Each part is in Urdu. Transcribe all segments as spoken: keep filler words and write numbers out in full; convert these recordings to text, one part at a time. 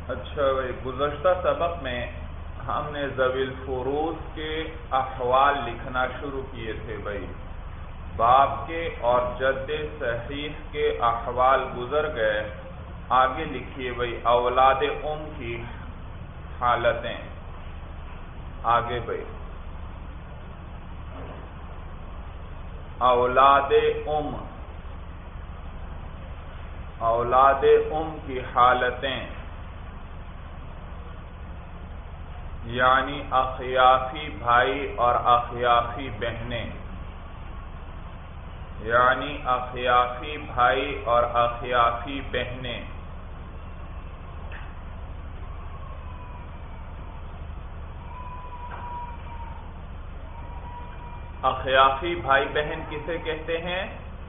اچھا بھائی، گزشتہ سبق میں ہم نے ذوی الفروض کے احوال لکھنا شروع کیے تھے بھائی. باپ کے اور جد صحیح کے احوال گزر گئے. آگے لکھیے بھائی اولاد ام کی حالتیں. آگے بھائی اولاد ام اولاد ام کی حالتیں یعنی اخیافی بھائی اور اخیافی بہنیں یعنی اخیافی بھائی اور اخیافی بہنیں اخیافی بھائی بہن کسے کہتے ہیں؟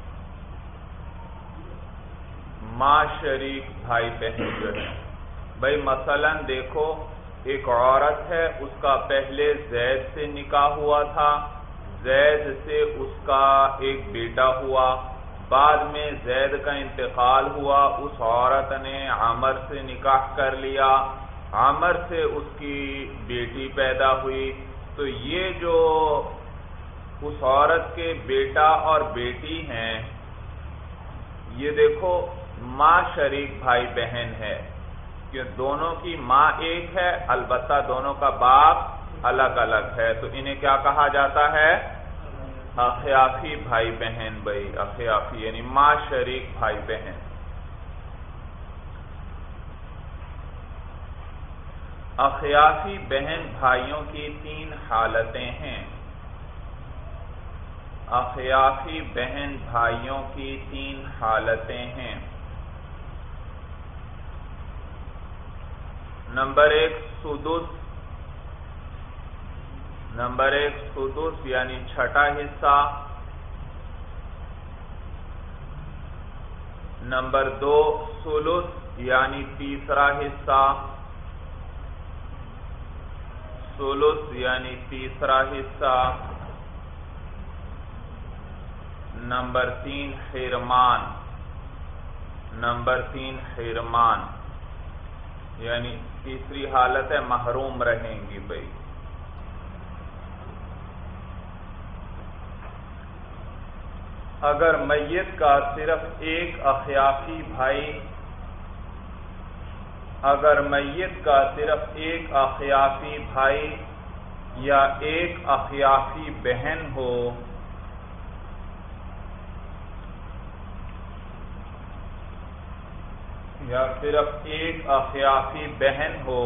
ماں شریک بھائی بہن جو ہے بھائی. مثلا دیکھو، ایک عورت ہے، اس کا پہلے زید سے نکاح ہوا تھا، زید سے اس کا ایک بیٹا ہوا، بعد میں زید کا انتقال ہوا، اس عورت نے عمر سے نکاح کر لیا، عمر سے اس کی بیٹی پیدا ہوئی. تو یہ جو اس عورت کے بیٹا اور بیٹی ہیں، یہ دیکھو ماں شریک بھائی بہن ہے، کہ دونوں کی ماں ایک ہے، البتہ دونوں کا باپ الگ الگ ہے. تو انہیں کیا کہا جاتا ہے؟ اخیافی بھائی بہن بھائی. اخیافی یعنی ماں شریک بھائی بہن. اخیافی بہن بھائیوں کی تین حالتیں ہیں. اخیافی بہن بھائیوں کی تین حالتیں ہیں. نمبر ایک سدس نمبر ایک سدس یعنی چھٹا حصہ. نمبر دو ثلث یعنی تیسرا حصہ. ثلث یعنی تیسرا حصہ. نمبر تین حرمان. نمبر تین حرمان یعنی تیسری حالت ہے محروم رہیں گی بھائی. اگر میت کا صرف ایک اخیافی بھائی اگر میت کا صرف ایک اخیافی بھائی یا ایک اخیافی بہن ہو یا صرف ایک اخیافی بہن ہو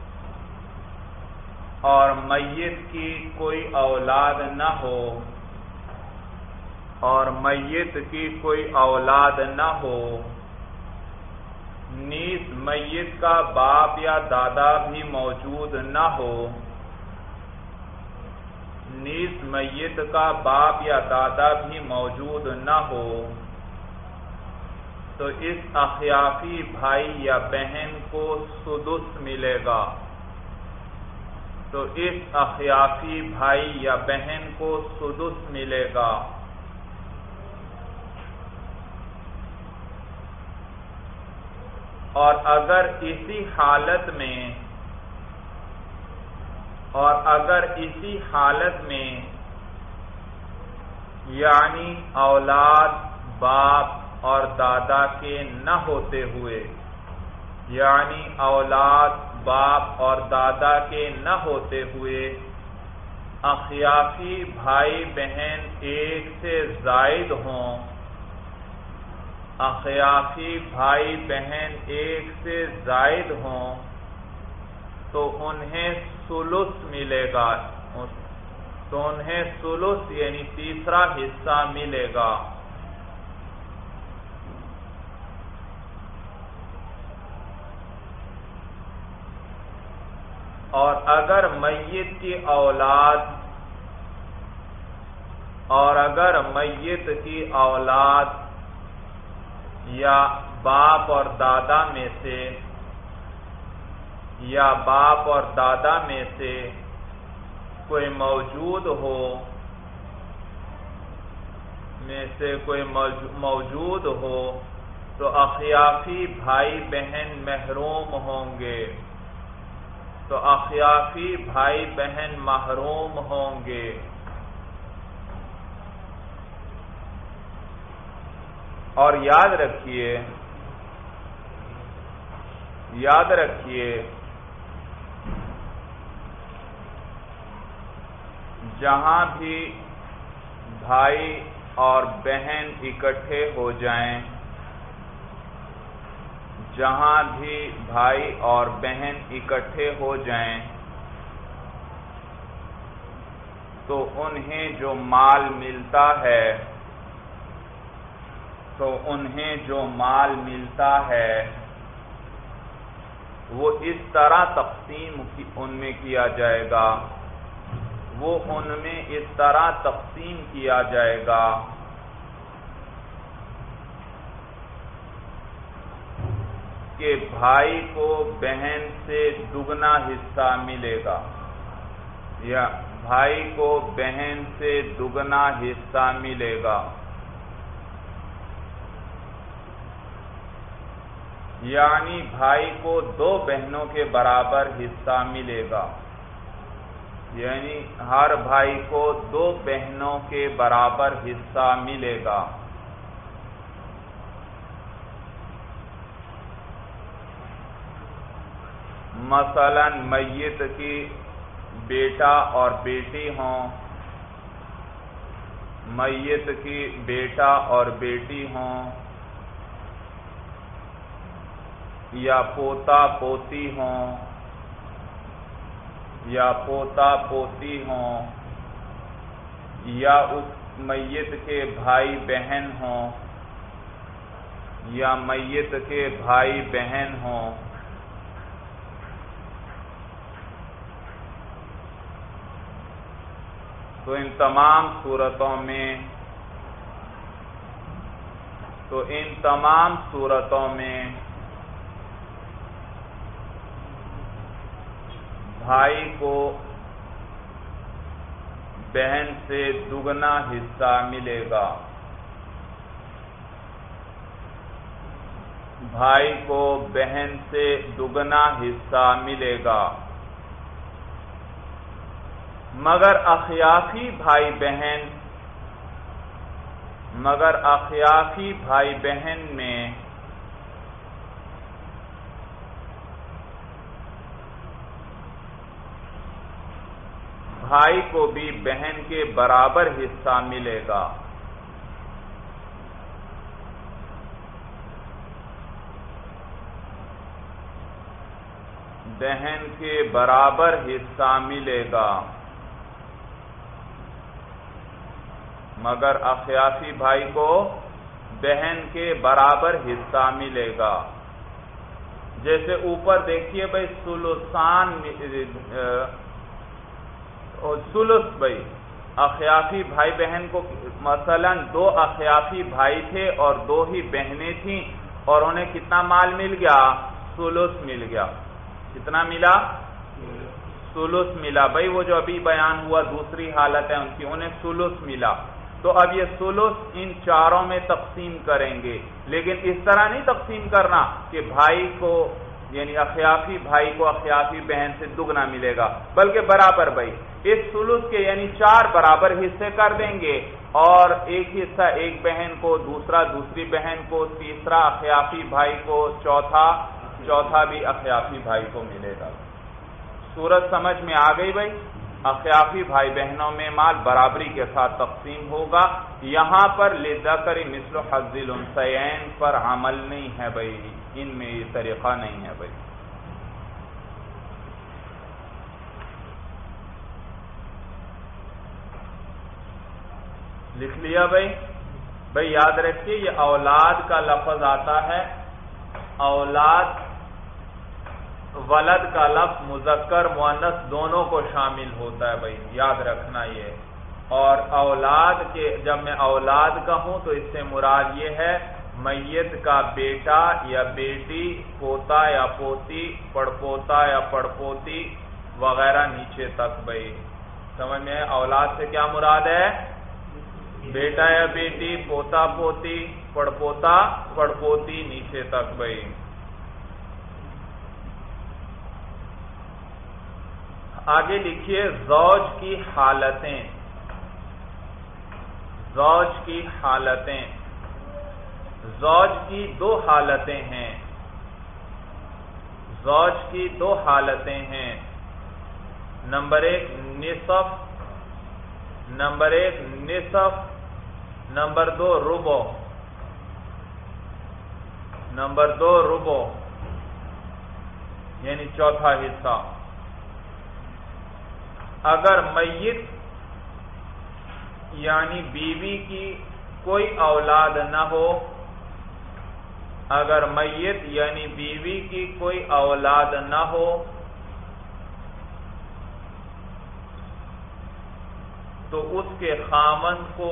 اور میت کی کوئی اولاد نہ ہو اور میت کی کوئی اولاد نہ ہو نیز میت کا باپ یا دادا بھی موجود نہ ہو نیز میت کا باپ یا دادا بھی موجود نہ ہو تو اس اخیافی بھائی یا بہن کو سدس ملے گا. تو اس اخیافی بھائی یا بہن کو سدس ملے گا. اور اگر اسی حالت میں اور اگر اسی حالت میں یعنی اولاد باپ اور دادا کے نہ ہوتے ہوئے یعنی اولاد باپ اور دادا کے نہ ہوتے ہوئے اخیافی بھائی بہن ایک سے زائد ہوں اخیافی بھائی بہن ایک سے زائد ہوں تو انہیں ثلث ملے گا. تو انہیں ثلث یعنی تیسرا حصہ ملے گا. اور اگر میت کی اولاد اور اگر میت کی اولاد یا باپ اور دادا میں سے یا باپ اور دادا میں سے کوئی موجود ہو میں سے کوئی موجود ہو تو اخیافی بھائی بہن محروم ہوں گے تو اخیافی بھائی بہن محروم ہوں گے اور یاد رکھیے یاد رکھیے جہاں بھی بھائی اور بہن اکٹھے ہو جائیں جہاں بھی بھائی اور بہن اکٹھے ہو جائیں تو انہیں جو مال ملتا ہے تو انہیں جو مال ملتا ہے وہ اس طرح تقسیم ان میں کیا جائے گا وہ ان میں اس طرح تقسیم کیا جائے گا کہ بھائی کو بہن سے دگنا حصہ ملے گا یا بھائی کو بہن سے دگنا حصہ ملے گا یعنی بھائی کو دو بہنوں کے برابر حصہ ملے گا یعنی ہر بھائی کو دو بہنوں کے برابر حصہ ملے گا مثلا میت کی بیٹا اور بیٹی ہوں میت کی بیٹا اور بیٹی ہوں یا پوتا پوتی ہوں یا پوتا پوتی ہوں یا اس میت کے بھائی بہن ہوں یا میت کے بھائی بہن ہوں تو ان تمام صورتوں میں تو ان تمام صورتوں میں بھائی کو بہن سے دگنا حصہ ملے گا بھائی کو بہن سے دگنا حصہ ملے گا مگر اخیافی بھائی بہن مگر اخیافی بھائی بہن میں بھائی کو بھی بہن کے برابر حصہ ملے گا بہن کے برابر حصہ ملے گا مگر اخیافی بھائی کو بہن کے برابر حصہ ملے گا جیسے اوپر دیکھیے بھائی ثلثان ثلث بھائی اخیافی بھائی بہن کو مثلا دو اخیافی بھائی تھے اور دو ہی بہنیں تھیں اور انہیں کتنا مال مل گیا ثلث مل گیا کتنا ملا ثلث ملا بھائی وہ جو ابھی بیان ہوا دوسری حالت ہے ان کی انہیں ثلث ملا تو اب یہ ثلث ان چاروں میں تقسیم کریں گے لیکن اس طرح نہیں تقسیم کرنا کہ بھائی کو یعنی اخیافی بھائی کو اخیافی بہن سے دگنا ملے گا بلکہ برابر بھائی اس ثلث کے یعنی چار برابر حصے کر دیں گے اور ایک حصہ ایک بہن کو دوسرا دوسری بہن کو تیسرا اخیافی بھائی کو چوتھا چوتھا بھی اخیافی بھائی کو ملے گا صورت سمجھ میں آ گئی بھائی اخیافی بھائی بہنوں میں مال برابری کے ساتھ تقسیم ہوگا یہاں پر للذکر مثل حظ الانثیین پر عمل نہیں ہے بھائی ان میں یہ طریقہ نہیں ہے بھائی لکھ لیا بھائی بھائی یاد رکھیے یہ اولاد کا لفظ آتا ہے اولاد ولد کا لفظ مذکر مؤنث دونوں کو شامل ہوتا ہے بھائی یاد رکھنا یہ اور اولاد کے جب میں اولاد کا ہوں تو اس سے مراد یہ ہے میت کا بیٹا یا بیٹی پوتا یا پوتی پڑپوتا یا پڑپوتی وغیرہ نیچے تک بھائی سمجھ میں اولاد سے کیا مراد ہے بیٹا یا بیٹی پوتا پوتی پڑپوتا پڑپوتی نیچے تک بھائی. آگے لکھیے زوج کی حالتیں. زوج کی حالتیں. زوج کی دو حالتیں ہیں. زوج کی دو حالتیں ہیں. نمبر ایک نصف. نمبر ایک نصف. نمبر دو ربع. نمبر دو ربع یعنی چوتھا حصہ. اگر میت یعنی بیوی کی کوئی اولاد نہ ہو، اگر میت یعنی بیوی کی کوئی اولاد نہ ہو تو اس کے خامند کو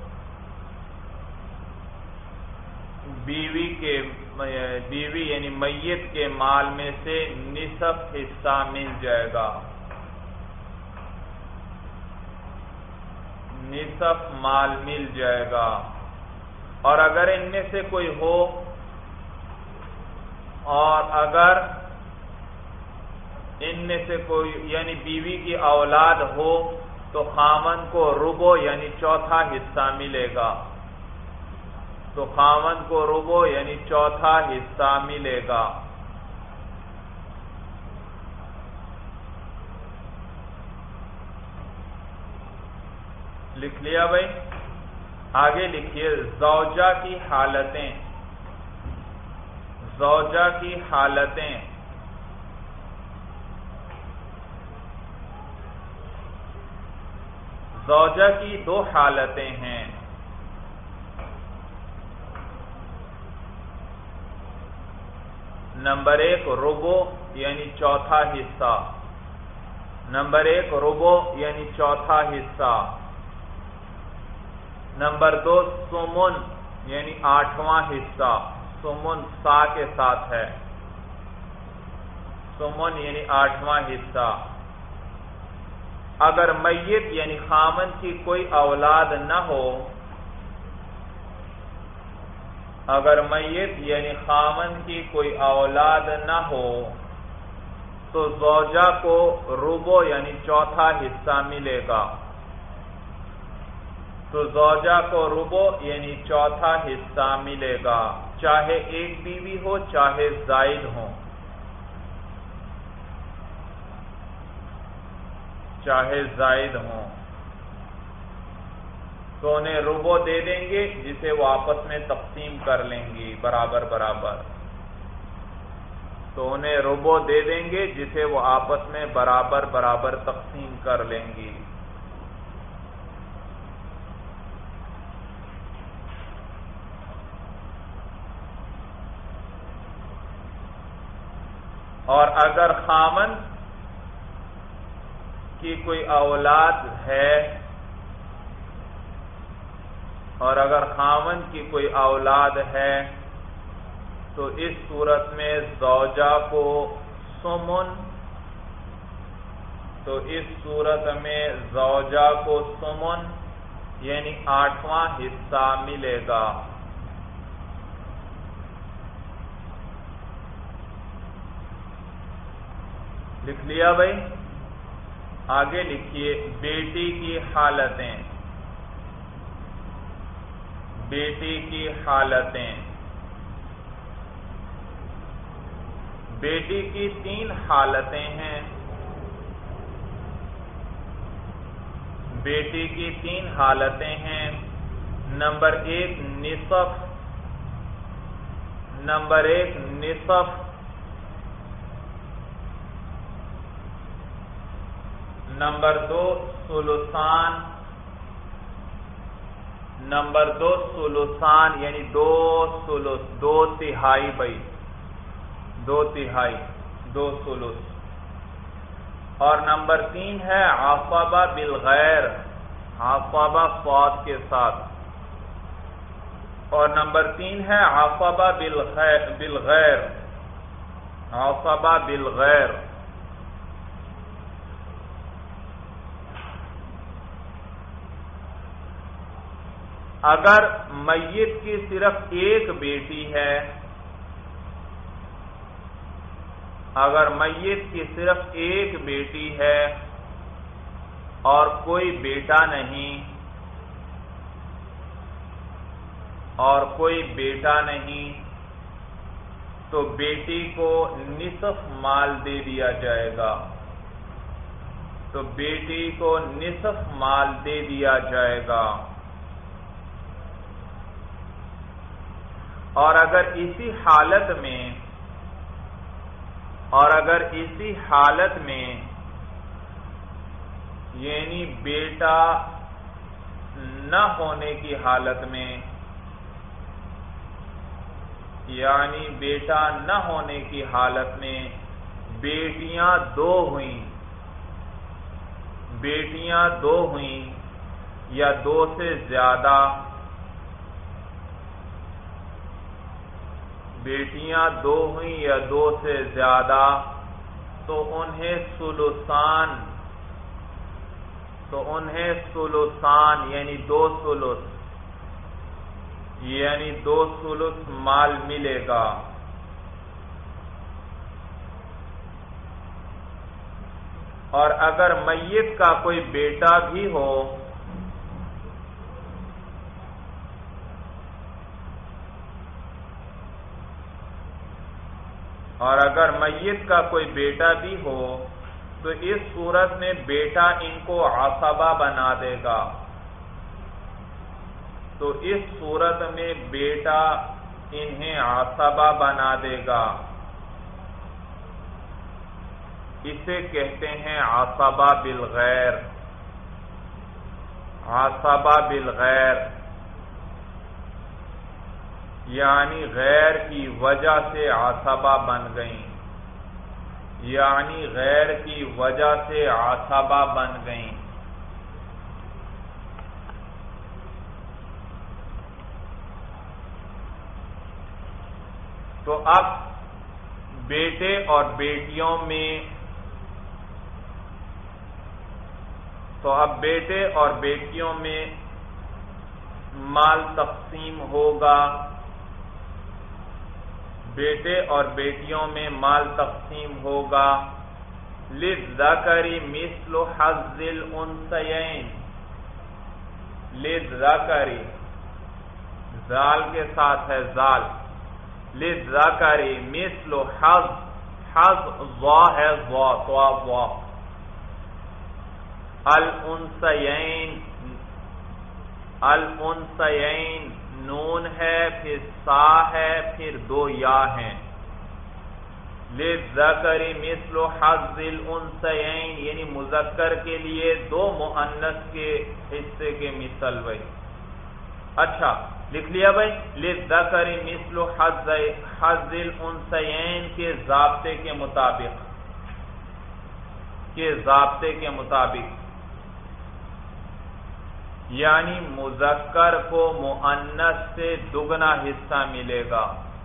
بیوی کے بیوی یعنی میت کے مال میں سے نصف حصہ مل جائے گا. نصف مال مل جائے گا. اور اگر ان میں سے کوئی ہو اور اگر ان میں سے کوئی یعنی بیوی کی اولاد ہو تو خامند کو ربع یعنی چوتھا حصہ ملے گا. تو خامند کو ربع یعنی چوتھا حصہ ملے گا. لکھ لیا بھائی. آگے لکھیے زوجہ کی حالتیں. زوجہ کی حالتیں. زوجہ کی دو حالتیں ہیں. نمبر ایک ربع یعنی چوتھا حصہ. نمبر ایک ربع یعنی چوتھا حصہ. نمبر دو سمن یعنی آٹھواں حصہ. سمن سا کے ساتھ ہے. سمن یعنی آٹھواں حصہ. اگر میت یعنی خامند کی کوئی اولاد نہ ہو اگر میت یعنی خامند کی کوئی اولاد نہ ہو تو زوجہ کو ربع یعنی چوتھا حصہ ملے گا. تو زوجہ کو ربع یعنی چوتھا حصہ ملے گا، چاہے ایک بیوی ہو چاہے زائد ہو. چاہے زائد ہوں تو انہیں ربع دے دیں گے جسے وہ آپس میں تقسیم کر لیں گی برابر برابر. تو انہیں ربع دے دیں گے جسے وہ آپس میں برابر برابر تقسیم کر لیں گی. اور اگر خامند کی کوئی اولاد ہے اور اگر خامند کی کوئی اولاد ہے تو اس صورت میں زوجہ کو سمن تو اس صورت میں زوجہ کو سمن یعنی آٹھواں حصہ ملے گا. لکھ لیا بھائی. آگے لکھیے بیٹی کی حالتیں. بیٹی کی حالتیں. بیٹی کی تین حالتیں ہیں. بیٹی کی تین حالتیں ہیں. نمبر ایک نصف. نمبر ایک نصف. نمبر دو ثلثان. نمبر دو ثلثان یعنی دو ثلث دو تہائی بھائی دو تہائی دو ثلث. اور نمبر تین ہے عصبہ بالغیر. عصبہ صاد کے ساتھ. اور نمبر تین ہے عصبہ بالغیر. عصبہ بالغیر. اگر میت کی صرف ایک بیٹی ہے اگر میت کی صرف ایک بیٹی ہے اور کوئی بیٹا نہیں اور کوئی بیٹا نہیں تو بیٹی کو نصف مال دے دیا جائے گا تو بیٹی کو نصف مال دے دیا جائے گا اور اگر اسی حالت میں اور اگر اسی حالت میں یعنی بیٹا نہ ہونے کی حالت میں یعنی بیٹا نہ ہونے کی حالت میں بیٹیاں دو ہوئیں بیٹیاں دو ہوئیں یا دو سے زیادہ بیٹیاں دو ہوئیں یا دو سے زیادہ تو انہیں ثلثان تو انہیں ثلثان یعنی دو ثلث یعنی دو ثلث مال ملے گا اور اگر میت کا کوئی بیٹا بھی ہو اور اگر میت کا کوئی بیٹا بھی ہو تو اس صورت میں بیٹا ان کو عصبہ بنا دے گا تو اس صورت میں بیٹا انہیں عصبہ بنا دے گا اسے کہتے ہیں عصبہ بالغیر عصبہ بالغیر یعنی غیر کی وجہ سے عصبہ بن گئیں یعنی غیر کی وجہ سے عصبہ بن گئیں تو اب بیٹے اور بیٹیوں میں تو اب بیٹے اور بیٹیوں میں مال تقسیم ہوگا بیٹے اور بیٹیوں میں مال تقسیم ہوگا للذکر مثل حظ الانثیین للذکر زال کے ساتھ ہے زال للذکر مثل حظ حظ ضا ہے ضا تو ضا الانثیین الانثیین نون ہے پھر سا ہے پھر دو یا ہیں للذکر مثل حظ الانثیین یعنی مذکر کے لیے دو مؤنث کے حصے کے مثل بھائی اچھا لکھ لیا بھائی للذکر مثل حظ حظ الانثیین کے ضابطے کے مطابق کے ضابطے کے مطابق یعنی مذکر کو مؤنث سے دگنا حصہ ملے گا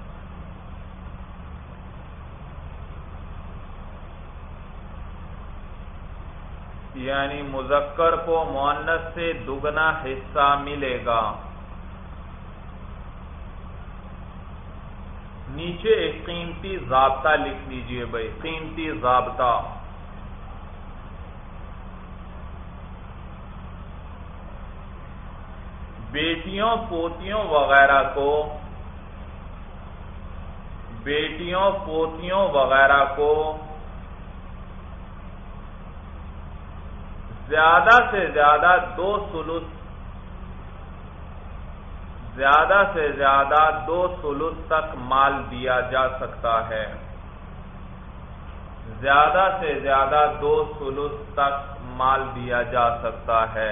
یعنی مذکر کو مؤنث سے دگنا حصہ ملے گا نیچے ایک قیمتی ضابطہ لکھ لیجئے بھائی قیمتی ضابطہ بیٹیوں پوتیوں وغیرہ کو بیٹیوں پوتیوں وغیرہ کو زیادہ سے زیادہ دو ثلث زیادہ سے زیادہ دو ثلث تک مال دیا جا سکتا ہے زیادہ سے زیادہ دو ثلث تک مال دیا جا سکتا ہے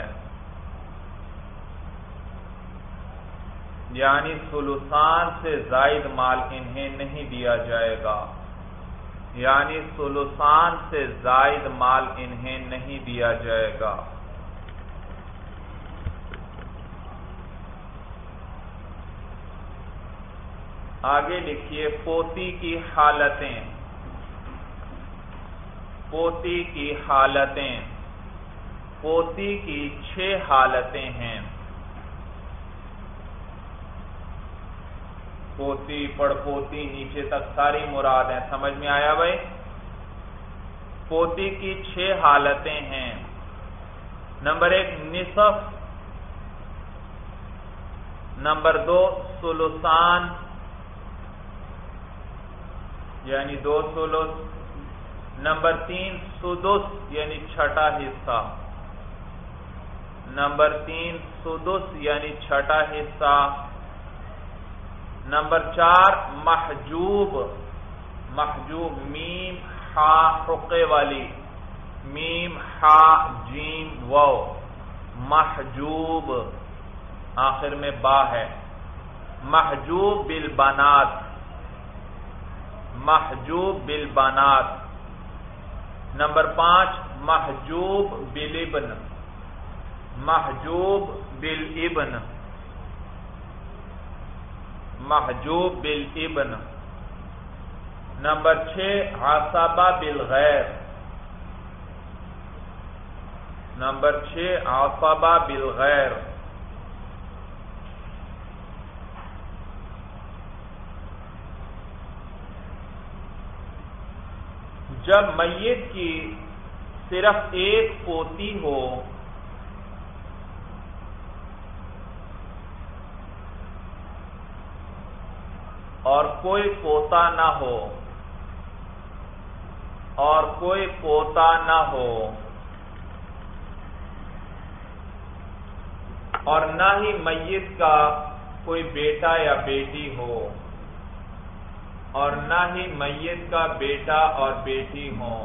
یعنی ثلثان سے زائد مال انہیں نہیں دیا جائے گا یعنی ثلثان سے زائد مال انہیں نہیں دیا جائے گا آگے لکھیے پوتی کی حالتیں پوتی کی حالتیں پوتی کی چھ حالتیں ہیں پوتی پڑ پوتی نیچے تک ساری مراد ہیں. سمجھ میں آیا بھائی؟ پوتی کی چھ حالتیں ہیں. نمبر ایک نصف، نمبر دو ثلثان یعنی دو ثلث، نمبر تین سدس یعنی چھٹا حصہ، نمبر تین سدس یعنی چھٹا حصہ، نمبر چار محجوب، محجوب میم ہا حقے والی، میم ہا جیم واو، محجوب آخر میں با ہے. محجوب بالبنات، محجوب بالبنات. نمبر پانچ محجوب بالابن، محجوب بالابن، محجوب بالابن. نمبر چھ عصبہ بالغیر، نمبر چھ عصبہ بالغیر. جب میت کی صرف ایک پوتی ہو اور کوئی پوتا نہ ہو، اور کوئی پوتا نہ ہو اور نہ ہی میت کا کوئی بیٹا یا بیٹی ہو، اور نہ ہی میت کا بیٹا اور بیٹی ہوں،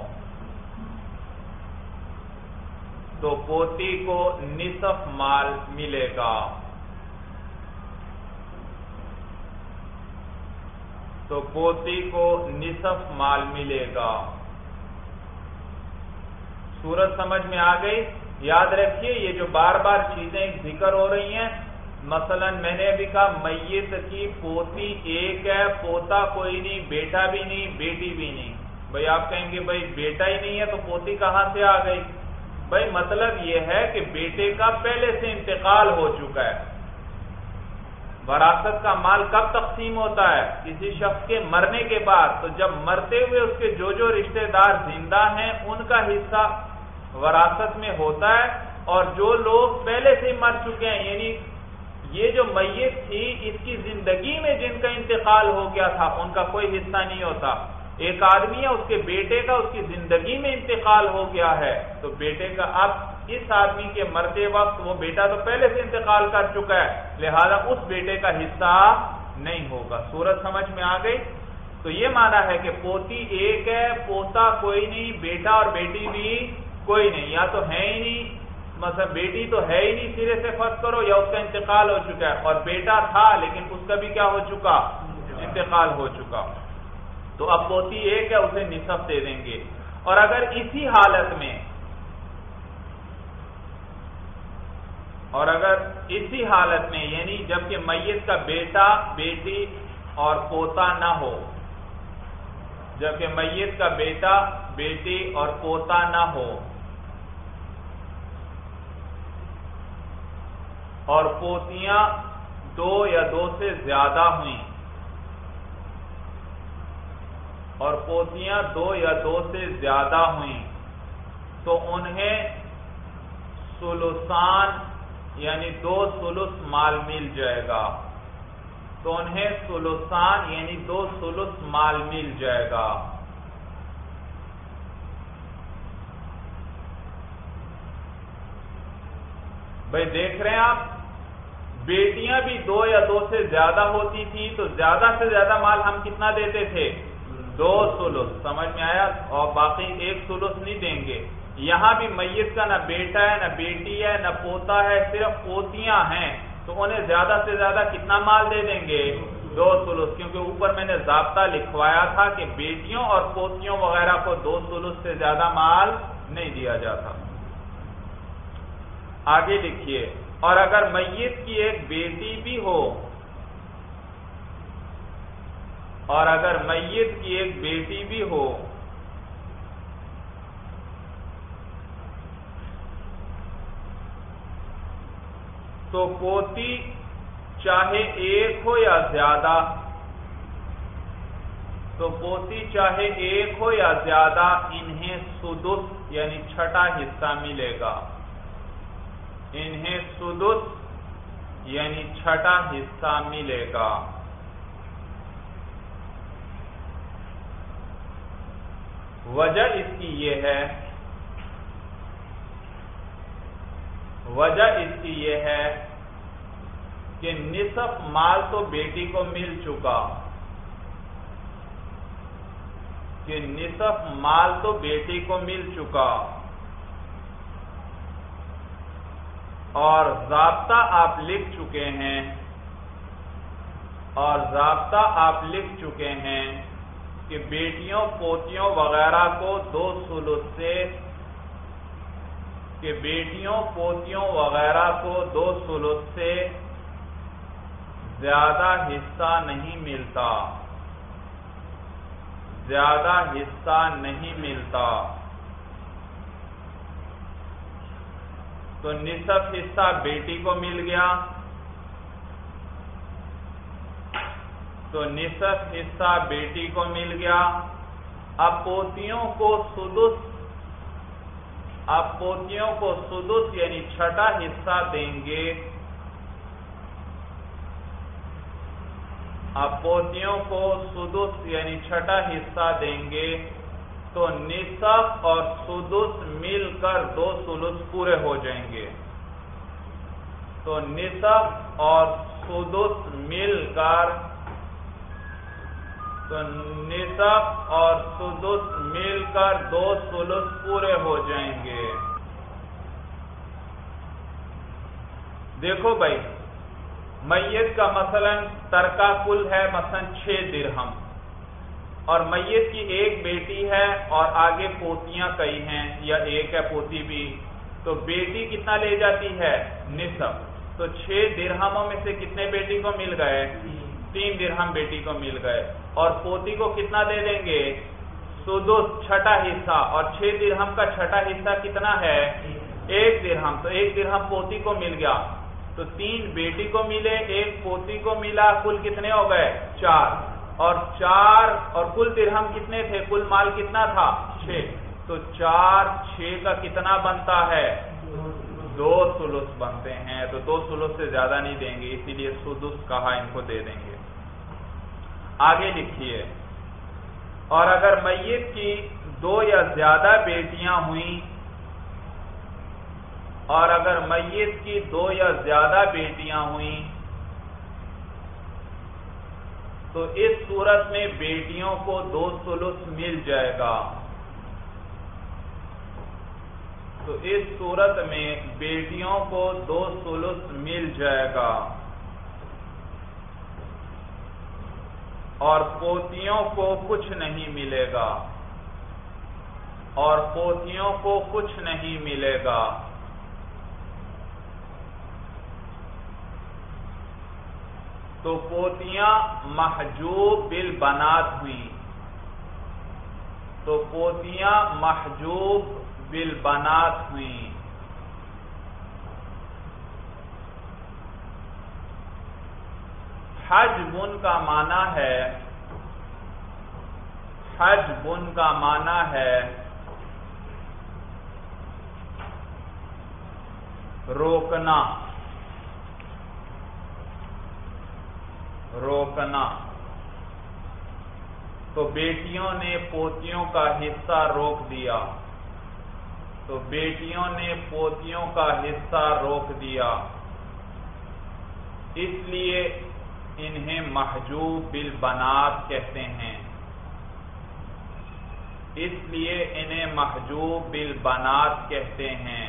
تو پوتی کو نصف مال ملے گا. تو پوتی کو نصف مال ملے گا. صورت سمجھ میں آ گئی؟ یاد رکھیے یہ جو بار بار چیزیں ذکر ہو رہی ہیں، مثلا میں نے ابھی کہا میت کی پوتی ایک ہے، پوتا کوئی نہیں، بیٹا بھی نہیں، بیٹی بھی نہیں. بھائی آپ کہیں گے بھائی بیٹا ہی نہیں ہے تو پوتی کہاں سے آ گئی؟ بھائی مطلب یہ ہے کہ بیٹے کا پہلے سے انتقال ہو چکا ہے. وراثت کا مال کب تقسیم ہوتا ہے؟ کسی شخص کے مرنے کے بعد. تو جب مرتے ہوئے اس کے جو جو رشتہ دار زندہ ہیں ان کا حصہ وراثت میں ہوتا ہے، اور جو لوگ پہلے سے مر چکے ہیں، یعنی یہ جو میت تھی اس کی زندگی میں جن کا انتقال ہو گیا تھا ان کا کوئی حصہ نہیں ہوتا. ایک آدمی ہے، اس کے بیٹے کا اس کی زندگی میں انتقال ہو گیا ہے، تو بیٹے کا اب اس آدمی کے مرتے وقت وہ بیٹا تو پہلے سے انتقال کر چکا ہے، لہذا اس بیٹے کا حصہ نہیں ہوگا. صورت سمجھ میں آ گئی؟ تو یہ معنی ہے کہ پوتی ایک ہے، پوتا کوئی نہیں، بیٹا اور بیٹی بھی کوئی نہیں، یا تو ہے ہی نہیں، مثلا بیٹی تو ہے ہی نہیں سرے سے فرض کرو، یا اس کا انتقال ہو چکا ہے، اور بیٹا تھا لیکن اس کا بھی کیا ہو چکا؟ انتقال ہو چکا. تو اب پوتی ایک ہے، اسے نصف دے دیں گے. اور اگر اسی حالت میں اور اگر اسی حالت میں یعنی جبکہ میت کا بیٹا بیٹی اور پوتا نہ ہو، جبکہ میت کا بیٹا بیٹی اور پوتا نہ ہو اور پوتیاں دو یا دو سے زیادہ ہوئیں اور پوتیاں دو یا دو سے زیادہ ہوئیں تو انہیں ثلثان یعنی دو ثلث مال مل جائے گا. تو انہیں ثلثان یعنی دو ثلث مال مل جائے گا. بھائی دیکھ رہے ہیں آپ، بیٹیاں بھی دو یا دو سے زیادہ ہوتی تھی تو زیادہ سے زیادہ مال ہم کتنا دیتے تھے؟ دو ثلث. سمجھ میں آیا؟ اور باقی ایک ثلث نہیں دیں گے. یہاں بھی میت کا نہ بیٹا ہے نہ بیٹی ہے نہ پوتا ہے، صرف پوتیاں ہیں، تو انہیں زیادہ سے زیادہ کتنا مال دے دیں گے؟ دو ثلث. کیونکہ اوپر میں نے ضابطہ لکھوایا تھا کہ بیٹیوں اور پوتیوں وغیرہ کو دو ثلث سے زیادہ مال نہیں دیا جاتا. آگے لکھیے، اور اگر میت کی ایک بیٹی بھی ہو اور اگر میت کی ایک بیٹی بھی ہو تو پوتی چاہے ایک ہو یا زیادہ تو پوتی چاہے ایک ہو یا زیادہ انہیں سدس یعنی چھٹا حصہ ملے گا، انہیں سدس یعنی چھٹا حصہ ملے گا۔ وجہ اس کی یہ ہے وجہ اس کی یہ ہے کہ نصف مال تو بیٹی کو مل چکا کہ نصف مال تو بیٹی کو مل چکا اور ضابطہ آپ لکھ چکے ہیں اور ضابطہ آپ لکھ چکے ہیں کہ بیٹیوں پوتیوں وغیرہ کو دو ثلث سے کہ بیٹیوں پوتیوں وغیرہ کو دو ثلث سے زیادہ حصہ نہیں ملتا زیادہ حصہ نہیں ملتا تو نصف حصہ بیٹی کو مل گیا تو نصف حصہ بیٹی کو مل گیا اب پوتیوں کو سدس اب پوتیوں کو سدس یعنی چھٹا حصہ دیں گے اب پوتیوں کو سدس یعنی چھٹا حصہ دیں گے تو نصف اور سدس مل کر دو ثلث پورے ہو جائیں گے تو نصف اور سدس مل کر تو نصف اور سدس مل کر دو ثلث پورے ہو جائیں گے۔ دیکھو بھائی میت کا مثلا ترکہ کل ہے مثلا چھ درہم اور میت کی ایک بیٹی ہے اور آگے پوتیاں کئی ہیں یا ایک ہے پوتی بھی تو بیٹی کتنا لے جاتی ہے نصف تو چھ درہموں میں سے کتنے بیٹی کو مل گئے تین درہم بیٹی کو مل گئے اور پوتی کو کتنا دے دیں گے سدس چھٹا حصہ اور چھ درہم کا چھٹا حصہ کتنا ہے ایک درہم تو ایک درہم پوتی کو مل گیا تو تین بیٹی کو ملے ایک پوتی کو ملا کل کتنے ہو گئے چار اور چار اور کل درہم کتنے تھے کل مال کتنا تھا چھ تو چار چھ کا کتنا بنتا ہے دو ثلث بنتے ہیں تو دو ثلث سے زیادہ نہیں دیں گے اسی لیے سدس کہا ان کو دے دیں گے۔ آگے لکھیے اور اگر میت کی دو یا زیادہ بیٹیاں ہوئیں اور اگر میت کی دو یا زیادہ بیٹیاں ہوئیں تو اس صورت میں بیٹیوں کو دو ثلث مل جائے گا تو اس صورت میں بیٹیوں کو دو ثلث مل جائے گا اور پوتیوں کو کچھ نہیں ملے گا اور پوتیوں کو کچھ نہیں ملے گا تو پوتیاں محجوب بالبنات ہوئیں تو پوتیاں محجوب بالبنات ہوئیں حجبن کا معنی ہے حجبن کا معنی ہے روکنا روکنا تو بیٹیوں نے پوتیوں کا حصہ روک دیا تو بیٹیوں نے پوتیوں کا حصہ روک دیا اس لیے انہیں محجوب بالبنات کہتے ہیں اس لیے انہیں محجوب بالبنات کہتے ہیں۔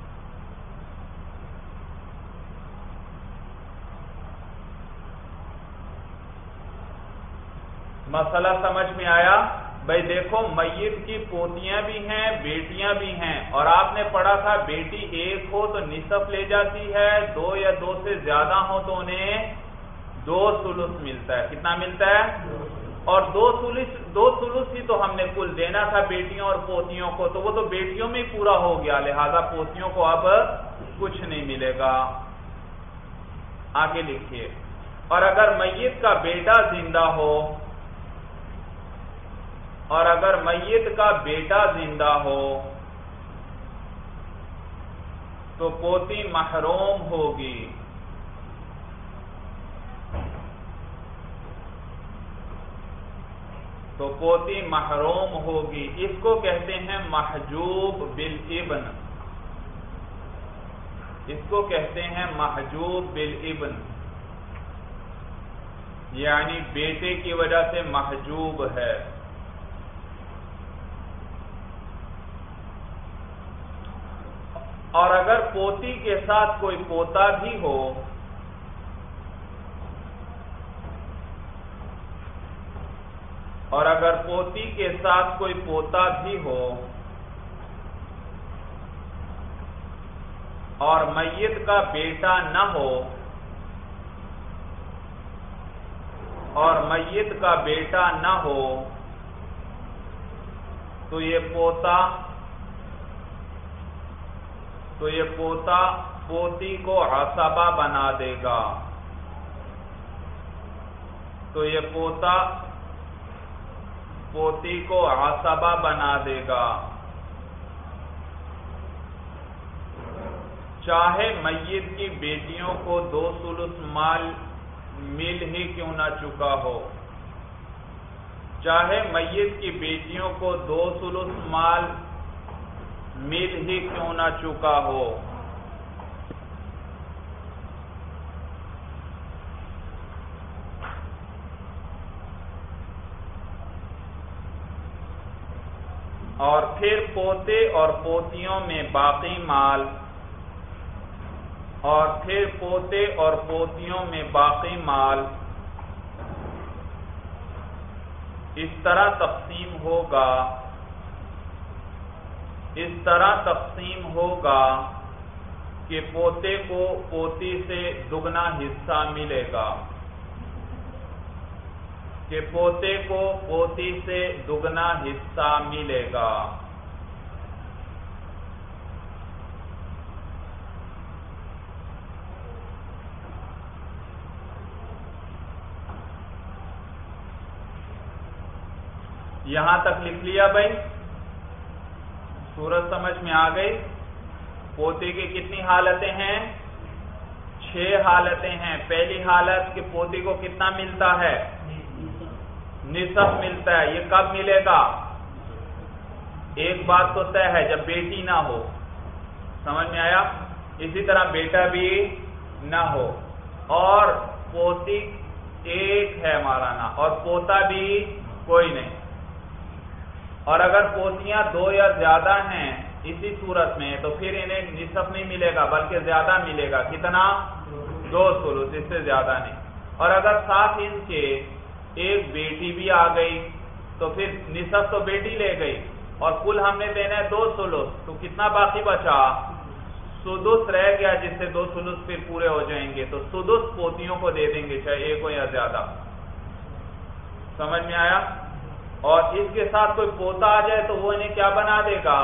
مسئلہ سمجھ میں آیا؟ بھائی دیکھو میت کی پوتیاں بھی ہیں بیٹیاں بھی ہیں اور آپ نے پڑھا تھا بیٹی ایک ہو تو نصف لے جاتی ہے دو یا دو سے زیادہ ہو تو انہیں دو ثلث ملتا ہے کتنا ملتا ہے اور دو ثلث دو ثلث ہی تو ہم نے کل دینا تھا بیٹیوں اور پوتیوں کو تو وہ تو بیٹیوں میں ہی پورا ہو گیا لہذا پوتیوں کو اب کچھ نہیں ملے گا۔ آگے لکھیے اور اگر میت کا بیٹا زندہ ہو اور اگر میت کا بیٹا زندہ ہو تو پوتی محروم ہوگی. تو پوتی محروم ہوگی. اس کو کہتے ہیں محجوب بالابن. اس کو کہتے ہیں محجوب بالابن، یعنی بیٹے کی وجہ سے محجوب ہے. اور اگر پوتی کے ساتھ کوئی پوتا بھی ہو اور اگر پوتی کے ساتھ کوئی پوتا بھی ہو اور میت کا بیٹا نہ ہو اور میت کا بیٹا نہ ہو تو یہ پوتا تو یہ پوتا پوتی کو عصبہ بنا دے گا. تو یہ پوتا پوتی کو عصبہ بنا دے گا، چاہے میت کی بیٹیوں کو دو ثلث مال مل ہی کیوں نہ چکا ہو. چاہے میت کی بیٹیوں کو دو ثلث مال مل ہی کیوں نہ چکا ہو. اور پھر پوتے اور پوتیوں میں باقی مال اور پھر پوتے اور پوتیوں میں باقی مال اس طرح تقسیم ہوگا اس طرح تقسیم ہوگا کہ پوتے کو پوتی سے دگنا حصہ ملے گا کہ پوتے کو پوتی سے دگنا حصہ ملے گا. یہاں تک لکھ لیا بھائی؟ صورت سمجھ میں آ گئی؟ پوتے کی کتنی حالتیں ہیں؟ چھ حالتیں ہیں. پہلی حالت کہ پوتی کو کتنا ملتا ہے؟ نصف ملتا ہے. یہ کب ملے گا؟ ایک بات تو طے ہے، جب بیٹی نہ ہو. سمجھ میں آیا؟ اسی طرح بیٹا بھی نہ ہو اور پوتی ایک ہے مولانا اور پوتا بھی کوئی نہیں. اور اگر پوتیاں دو یا زیادہ ہیں اسی صورت میں تو پھر انہیں نصف نہیں ملے گا بلکہ زیادہ ملے گا. کتنا؟ دو ثلث، اس سے زیادہ نہیں. اور اگر ساتھ ان کے ایک بیٹی بھی آ گئی تو پھر نصف تو بیٹی لے گئی اور کل ہم نے دینا ہے دو ثلث، تو کتنا باقی بچا؟ سدس رہ گیا جس سے دو ثلث پھر پورے ہو جائیں گے. تو سدس پوتیوں کو دے دیں گے چاہے ایک ہو یا زیادہ. سمجھ میں آیا؟ اور اس کے ساتھ کوئی پوتا آ جائے تو وہ انہیں کیا بنا دے گا؟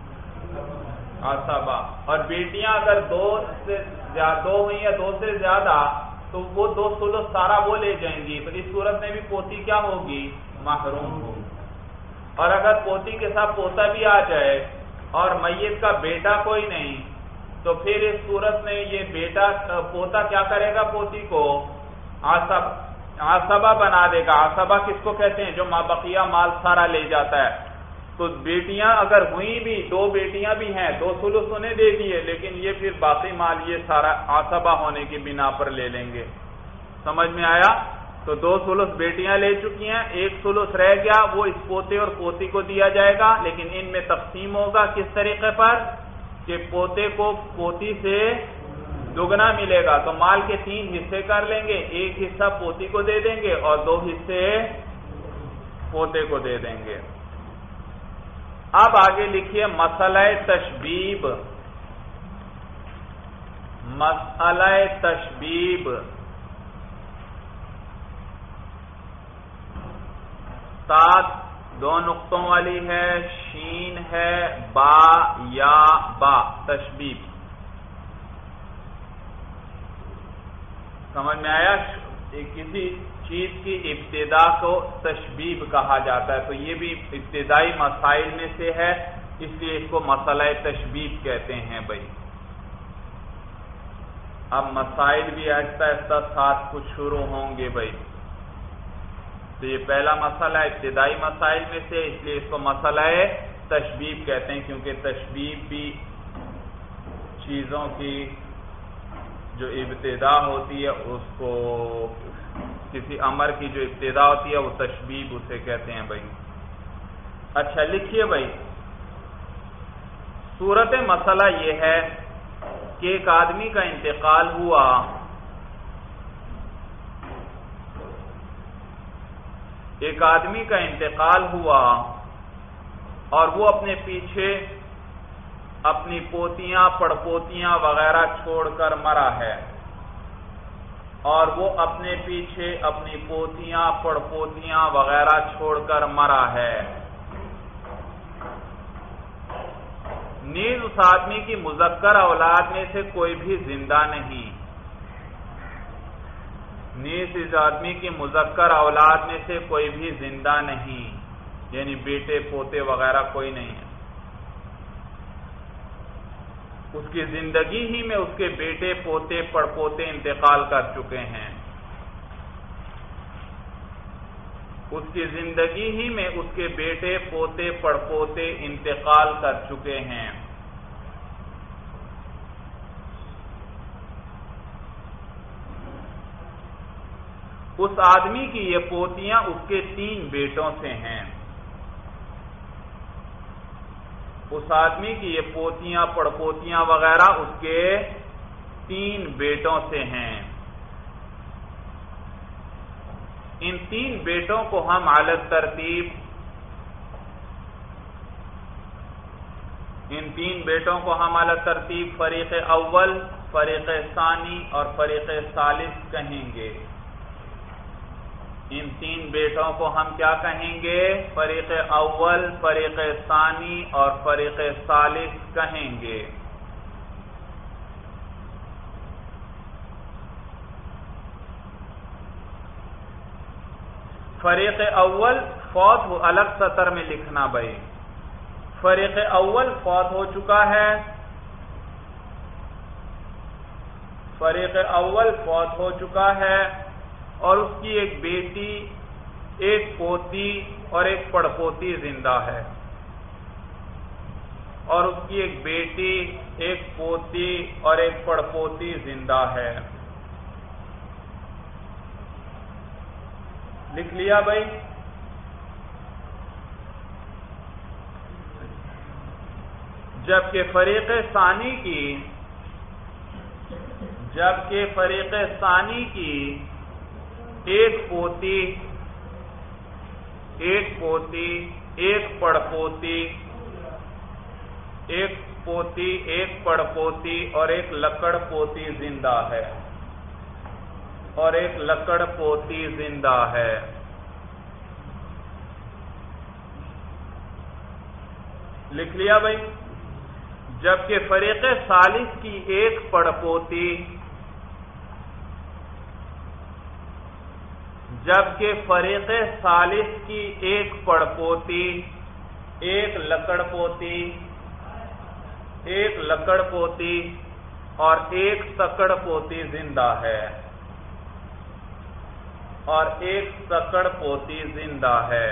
عصبہ. اور بیٹیاں اگر دو سے دو ہوئی یا دو سے زیادہ تو وہ دو ثلث سارا وہ لے جائیں گی. تو اس صورت میں بھی پوتی کیا ہوگی؟ محروم ہوگی. اور اگر پوتی کے ساتھ پوتا بھی آ جائے اور میت کا بیٹا کوئی نہیں تو پھر اس صورت میں یہ بیٹا پوتا کیا کرے گا؟ پوتی کو عصب عصبہ بنا دے گا. عصبہ کس کو کہتے ہیں؟ جو مابقیہ مال سارا لے جاتا ہے. تو بیٹیاں اگر ہوئی بھی، دو بیٹیاں بھی ہیں، دو ثلث انہیں دے دیے، لیکن یہ پھر باقی مال یہ سارا عصبہ ہونے کی بنا پر لے لیں گے. سمجھ میں آیا؟ تو دو ثلث بیٹیاں لے چکی ہیں، ایک ثلث رہ گیا، وہ اس پوتے اور پوتی کو دیا جائے گا. لیکن ان میں تقسیم ہوگا کس طریقے پر کہ پوتے کو پوتی سے دگنا ملے گا. تو مال کے تین حصے کر لیں گے، ایک حصہ پوتی کو دے دیں گے اور دو حصے پوتے کو دے دیں گے. اب آگے لکھیے مسئلہ تشبیب. مسئلہ تشبیب تاد دو نقطوں والی ہے، شین ہے، با یا با. تشبیب سمجھ میں آیا؟ کسی چیز کی ابتدا کو تشبیب کہا جاتا ہے، تو یہ بھی ابتدائی مسائل میں سے ہے، اس لیے اس کو مسئلہ تشبیب کہتے ہیں بھائی۔ اب مسائل بھی آہستہ آہستہ ساتھ کچھ شروع ہوں گے بھائی۔ تو یہ پہلا مسئلہ ابتدائی مسائل میں سے، اس لیے اس کو مسئلہ تشبیب کہتے ہیں، کیونکہ تشبیب بھی چیزوں کی جو ابتدا ہوتی ہے اس کو، کسی امر کی جو ابتدا ہوتی ہے وہ تشبیب اسے کہتے ہیں بھائی۔ اچھا لکھیے بھائی، صورت مسئلہ یہ ہے کہ ایک آدمی کا انتقال ہوا، ایک آدمی کا انتقال ہوا اور وہ اپنے پیچھے اپنی پوتیاں پڑپوتیاں وغیرہ چھوڑ کر مرا ہے، اور وہ اپنے پیچھے اپنی پوتیاں پڑپوتیاں وغیرہ چھوڑ کر مرا ہے، نیز اس آدمی کی مذکر اولاد میں سے کوئی بھی زندہ نہیں، نیز اس آدمی کی مذکر اولاد میں سے کوئی بھی زندہ نہیں، یعنی بیٹے پوتے وغیرہ کوئی نہیں ہے، اس کی زندگی ہی میں اس کے بیٹے پوتے پڑپوتے انتقال کر چکے ہیں، اس کی زندگی ہی میں اس کے بیٹے پوتے پڑپوتے انتقال کر چکے ہیں۔ اس آدمی کی یہ پوتیاں اس کے تین بیٹوں سے ہیں، اس آدمی کی یہ پوتیاں پڑپوتیاں وغیرہ اس کے تین بیٹوں سے ہیں۔ ان تین بیٹوں کو ہم علی ترتیب ان تین بیٹوں کو ہم علی ترتیب فریق اول، فریق ثانی اور فریق ثالث کہیں گے۔ ان تین بیٹوں کو ہم کیا کہیں گے؟ فریق اول، فریق ثانی اور فریق ثالث کہیں گے۔ فریق اول فوت ہو، الگ سطر میں لکھنا بھائی، فریق اول فوت ہو چکا ہے، فریق اول فوت ہو چکا ہے اور اس کی ایک بیٹی، ایک پوتی اور ایک پڑپوتی زندہ ہے، اور اس کی ایک بیٹی، ایک پوتی اور ایک پڑپوتی زندہ ہے۔ لکھ لیا بھائی؟ جبکہ فریق ثانی کی جبکہ فریق ثانی کی ایک پوتی، ایک پوتی، ایک پڑپوتی، ایک پوتی، ایک پڑپوتی اور ایک لکڑ پوتی زندہ ہے، اور ایک لکڑ پوتی زندہ ہے۔ لکھ لیا بھائی؟ جبکہ فریق ثالث کی ایک پڑپوتی جبکہ فریق ثالث کی ایک پڑپوتی، ایک لکڑ پوتی، ایک لکڑ پوتی اور ایک سکڑ پوتی زندہ ہے، اور ایک سکڑ پوتی زندہ ہے۔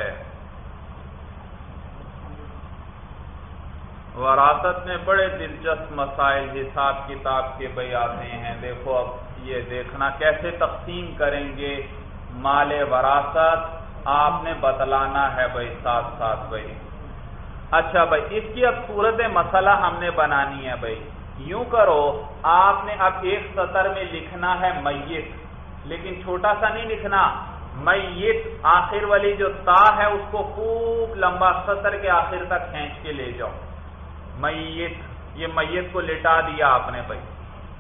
وراثت میں بڑے دلچسپ مسائل حساب کتاب کے بھائی آتے ہیں۔ دیکھو اب یہ دیکھنا کیسے تقسیم کریں گے مال وراثت، آپ نے بتلانا ہے بھائی ساتھ ساتھ بھائی۔ اچھا بھائی، اس کی اب صورت مسئلہ ہم نے بنانی ہے بھائی۔ یوں کرو، آپ نے اب ایک سطر میں لکھنا ہے میت، لیکن چھوٹا سا نہیں لکھنا، میت آخر والی جو تا ہے اس کو خوب لمبا سطر کے آخر تک کھینچ کے لے جاؤ۔ میت، یہ میت کو لٹا دیا آپ نے بھائی،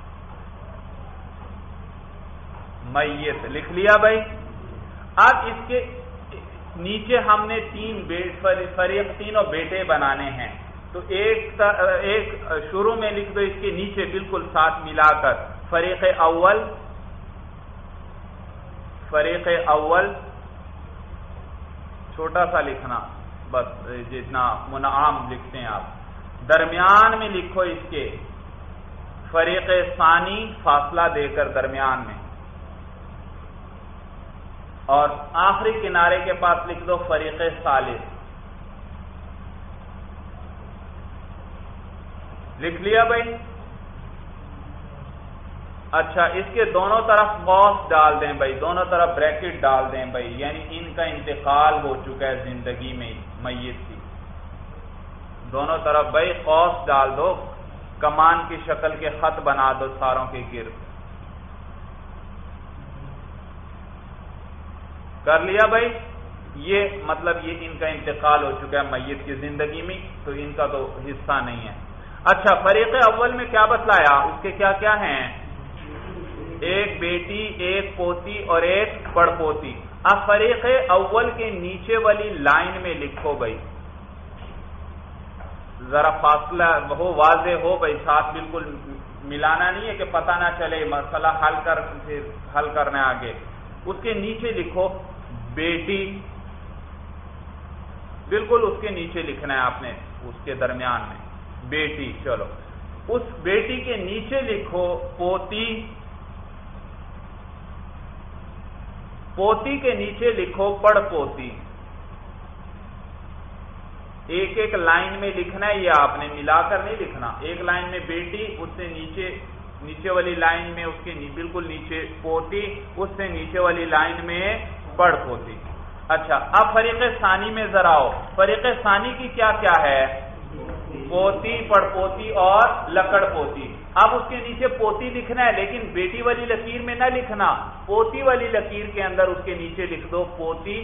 میت لکھ لیا بھائی۔ اب اس کے نیچے ہم نے تین فریق تینوں بیٹے بنانے ہیں، تو ایک ایک شروع میں لکھ دو، اس کے نیچے بالکل ساتھ ملا کر فریق اول، فریق اول چھوٹا سا لکھنا، بس جتنا منعام لکھتے ہیں آپ، درمیان میں لکھو اس کے فریق ثانی فاصلہ دے کر درمیان میں، اور آخری کنارے کے پاس لکھ دو فریق ثالث. لکھ لیا بھائی؟ اچھا، اس کے دونوں طرف قوس ڈال دیں بھائی، دونوں طرف بریکٹ ڈال دیں بھائی، یعنی ان کا انتقال ہو چکا ہے زندگی میں میت کی. دونوں طرف بھائی قوس ڈال دو، کمان کی شکل کے خط بنا دو ساروں کے گرد. کر لیا بھائی؟ یہ مطلب یہ ان کا انتقال ہو چکا ہے میت کی زندگی میں، تو ان کا تو حصہ نہیں ہے. اچھا، فریق اول میں کیا بتلایا؟ اس کے کیا کیا ہیں؟ ایک بیٹی، ایک پوتی اور ایک پڑپوتی. اب فریق اول کے نیچے والی لائن میں لکھو بھائی، ذرا فاصلہ ہو، واضح ہو بھائی، ساتھ بالکل ملانا نہیں ہے کہ پتہ نہ چلے مسئلہ حل کر پھر حل کرنا آگے. اس کے نیچے لکھو بیٹی، بالکل اس کے نیچے لکھنا ہے آپ نے، اس کے درمیان میں بیٹی. چلو، اس بیٹی کے نیچے لکھو پوتی، پوتی کے نیچے لکھو پڑ پوتی. ایک ایک لائن میں لکھنا ہے، یہ آپ نے ملا کر نہیں لکھنا. ایک لائن میں بیٹی، اس سے نیچے نیچے والی لائن میں اس کے بالکل نیچے پوتی، اس سے نیچے والی لائن میں پڑ پوتی. اچھا، اب فریق ثانی میں ذرا آؤ. فریق ثانی کی کیا کیا ہے؟ پوتی، پڑ پوتی اور لکڑ پوتی. اب اس کے نیچے پوتی لکھنا ہے، لیکن بیٹی والی لکیر میں نہ لکھنا، پوتی والی لکیر کے اندر اس کے نیچے لکھ دو پوتی.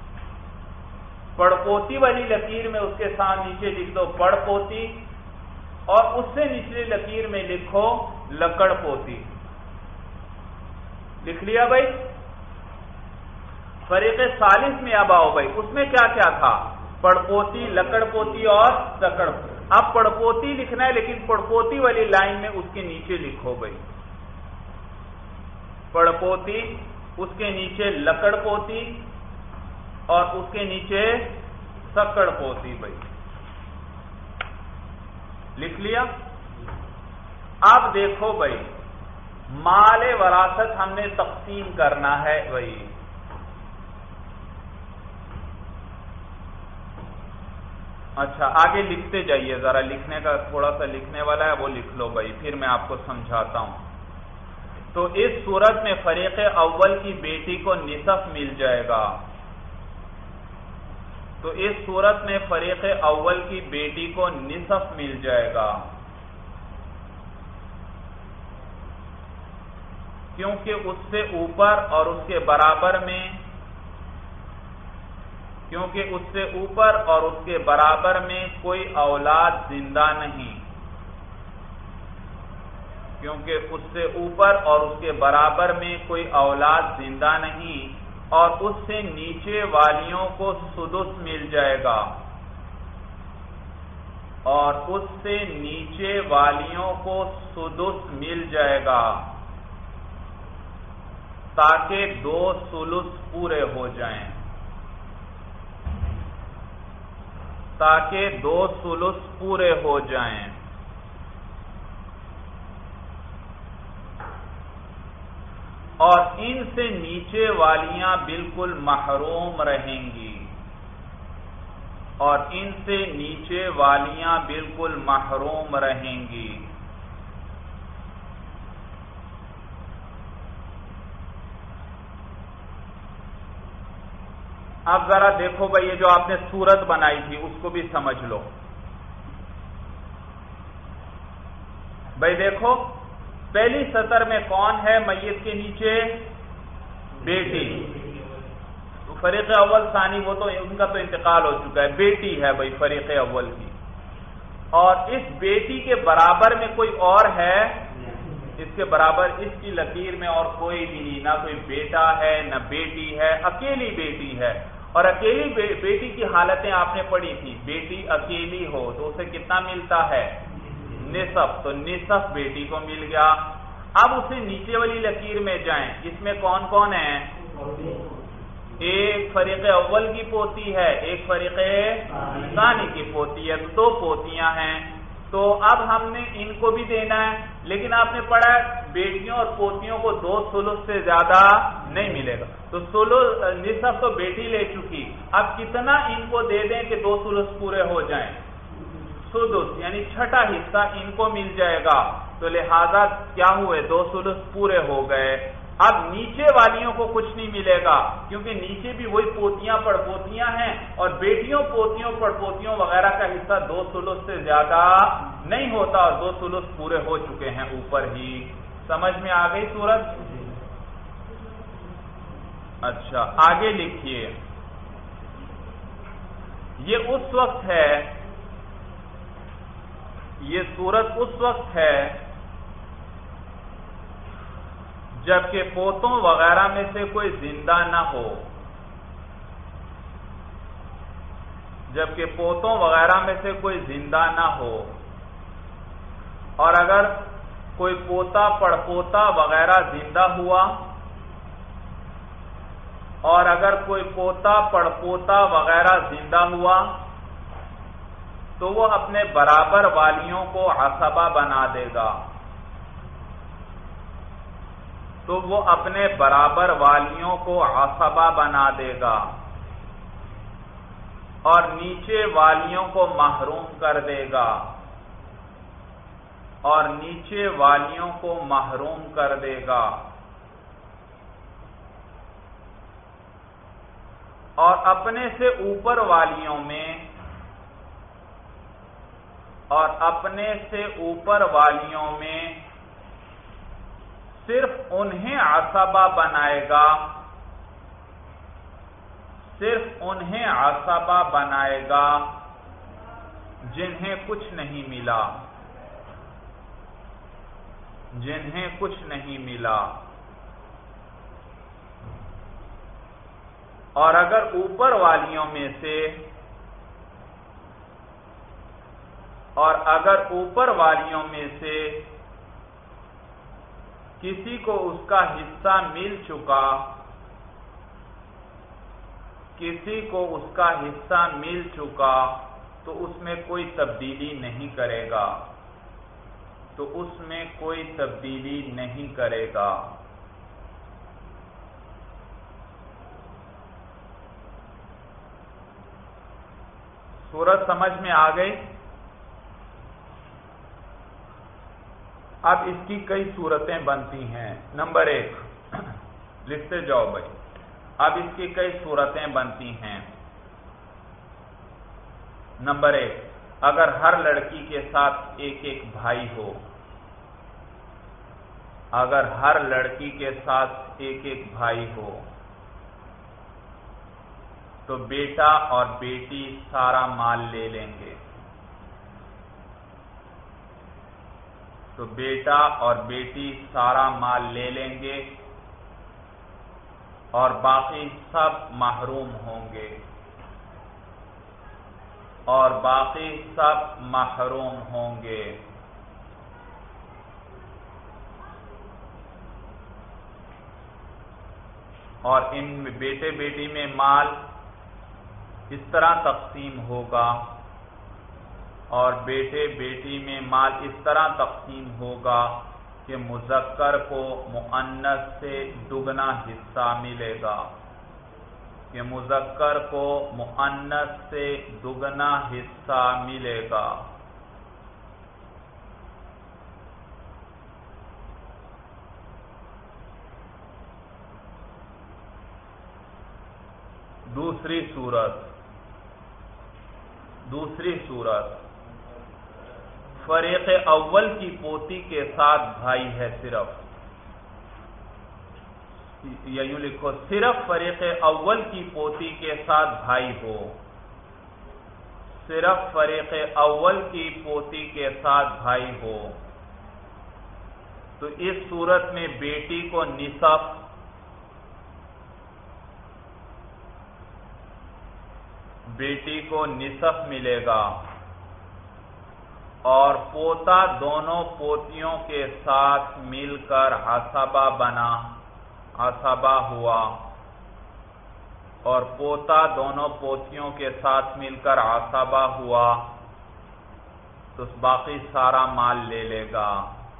پڑ پوتی والی لکیر میں اس کے ساتھ نیچے لکھ دو پڑ پوتی، اور اس سے نچلی لکیر میں لکھو لکڑ پوتی. لکھ لیا بھائی؟ فریق ثالث میں اب آؤ بھائی، اس میں کیا کیا تھا؟ پڑپوتی، لکڑ پوتی اور لکڑ. اب پڑپوتی لکھنا ہے، لیکن پڑپوتی والی لائن میں اس کے نیچے لکھو بھائی پڑپوتی، اس کے نیچے لکڑ پوتی اور اس کے نیچے سکڑ پوتی. بھائی لکھ لیا؟ اب دیکھو بھائی، مال وراثت ہم نے تقسیم کرنا ہے بھائی. اچھا، آگے لکھتے جائیے ذرا، لکھنے کا تھوڑا سا لکھنے والا ہے، وہ لکھ لو بھائی، پھر میں آپ کو سمجھاتا ہوں. تو اس صورت میں فریق اول کی بیٹی کو نصف مل جائے گا. تو اس صورت میں فریق اول کی بیٹی کو نصف مل جائے گا، کیونکہ اس سے اوپر اور اس کے برابر میں کیونکہ اس سے اوپر اور اس کے برابر میں کوئی اولاد زندہ نہیں کیونکہ اس سے اوپر اور اس کے برابر میں کوئی اولاد زندہ نہیں اور اس سے نیچے والیوں کو سدس مل جائے گا اور اس سے نیچے والیوں کو سدس مل جائے گا تاکہ دو ثلث پورے ہو جائیں تاکہ دو ثلث پورے ہو جائیں اور ان سے نیچے والیاں بالکل محروم رہیں گی اور ان سے نیچے والیاں بالکل محروم رہیں گی اب ذرا دیکھو بھائی، یہ جو آپ نے صورت بنائی تھی اس کو بھی سمجھ لو. بھائی دیکھو، پہلی سطر میں کون ہے میت کے نیچے؟ بیٹی. فریق اول ثانی وہ تو ان کا تو انتقال ہو چکا ہے، بیٹی ہے بھائی فریق اول کی. اور اس بیٹی کے برابر میں کوئی اور ہے؟ اس کے برابر اس کی لکیر میں اور کوئی بھی نہیں، نہ کوئی بیٹا ہے نہ بیٹی ہے، اکیلی بیٹی ہے. اور اکیلی بیٹی کی حالتیں آپ نے پڑھی تھی، بیٹی اکیلی ہو تو اسے کتنا ملتا ہے؟ نصف. تو نصف بیٹی کو مل گیا. اب اسے نیچے والی لکیر میں جائیں، اس میں کون کون ہیں؟ ایک فریق اول کی پوتی ہے، ایک فریق ثانی کی پوتی ہے، دو پوتیاں ہیں. تو اب ہم نے ان کو بھی دینا ہے، لیکن آپ نے پڑھا ہے بیٹیوں اور پوتیوں کو دو ثلث سے زیادہ نہیں ملے گا. تو ثلث نصف تو بیٹی لے چکی، اب کتنا ان کو دے دیں کہ دو ثلث پورے ہو جائیں؟ سدس، یعنی چھٹا حصہ ان کو مل جائے گا. تو لہذا کیا ہوئے؟ دو ثلث پورے ہو گئے. اب نیچے والیوں کو کچھ نہیں ملے گا، کیونکہ نیچے بھی وہی پوتیاں پڑ پوتیاں ہیں، اور بیٹیوں پوتیوں پڑ پوتیوں وغیرہ کا حصہ دو ثلث سے زیادہ نہیں ہوتا، اور دو ثلث پورے ہو چکے ہیں اوپر ہی. سمجھ میں آ گئی صورت؟ اچھا آگے لکھیے. یہ اس وقت ہے یہ صورت اس وقت ہے جبکہ پوتوں وغیرہ میں سے کوئی زندہ نہ ہو. جبکہ پوتوں وغیرہ میں سے کوئی زندہ نہ ہو، اور اگر کوئی پوتا پڑپوتا وغیرہ زندہ ہوا، اور اگر کوئی پوتا پڑپوتا وغیرہ زندہ ہوا تو وہ اپنے برابر والیوں کو عصبہ بنا دے گا. تو وہ اپنے برابر والیوں کو عصبہ بنا دے گا، اور نیچے والیوں کو محروم کر دے گا اور نیچے والیوں کو محروم کر دے گا. اور اپنے سے اوپر والیوں میں اور اپنے سے اوپر والیوں میں صرف انہیں عصبہ بنائے گا صرف انہیں عصبہ بنائے گا جنہیں کچھ نہیں ملا جنہیں کچھ نہیں ملا اور اگر اوپر والیوں میں سے اور اگر اوپر والیوں میں سے کسی کو اس کا حصہ مل چکا کسی کو اس کا حصہ مل چکا تو اس میں کوئی تبدیلی نہیں کرے گا تو اس میں کوئی تبدیلی نہیں کرے گا. صورت سمجھ میں آ گئی؟ اب اس کی کئی صورتیں بنتی ہیں. نمبر ایک، لکھتے جاؤ بھائی. اب اس کی کئی صورتیں بنتی ہیں. نمبر ایک، اگر ہر لڑکی کے ساتھ ایک ایک بھائی ہو اگر ہر لڑکی کے ساتھ ایک ایک بھائی ہو تو بیٹا اور بیٹی سارا مال لے لیں گے تو بیٹا اور بیٹی سارا مال لے لیں گے اور باقی سب محروم ہوں گے اور باقی سب محروم ہوں گے. اور ان بیٹے بیٹی میں مال اس طرح تقسیم ہوگا اور بیٹے بیٹی میں مال اس طرح تقسیم ہوگا کہ مذکر کو مؤنث سے دگنا حصہ ملے گا کہ مذکر کو مؤنث سے دگنا حصہ ملے گا. دوسری صورت دوسری صورت فریق اول کی پوتی کے ساتھ بھائی ہے صرف یا یوں لکھو صرف فریق اول کی پوتی کے ساتھ بھائی ہو صرف فریق اول کی پوتی کے ساتھ بھائی ہو تو اس صورت میں بیٹی کو نصف بیٹی کو نصف ملے گا اور پوتا دونوں پوتیوں کے ساتھ مل کر عصبہ بنا عصبہ ہوا اور پوتا دونوں پوتیوں کے ساتھ مل کر عصبہ ہوا تو باقی سارا مال لے لے گا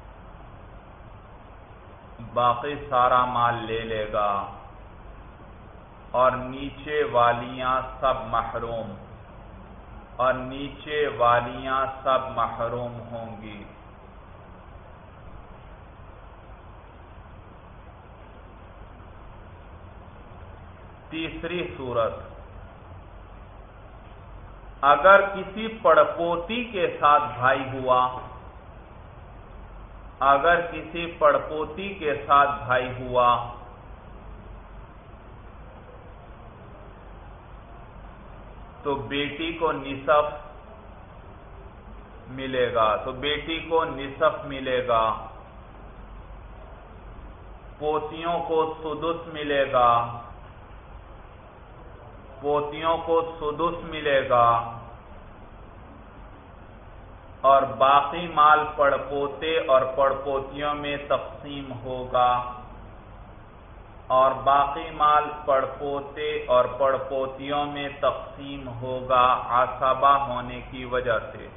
باقی سارا مال لے لے گا اور نیچے والیاں سب محروم اور نیچے والیاں سب محروم ہوں گی. تیسری صورت، اگر کسی پڑپوتی کے ساتھ بھائی ہوا اگر کسی پڑپوتی کے ساتھ بھائی ہوا تو بیٹی کو نصف ملے گا تو بیٹی کو نصف ملے گا پوتیوں کو سدس ملے گا پوتیوں کو سدس ملے گا اور باقی مال پڑپوتے اور پڑپوتیوں میں تقسیم ہوگا اور باقی مال پڑپوتے اور پڑپوتیوں میں تقسیم ہوگا عصبہ ہونے کی وجہ سے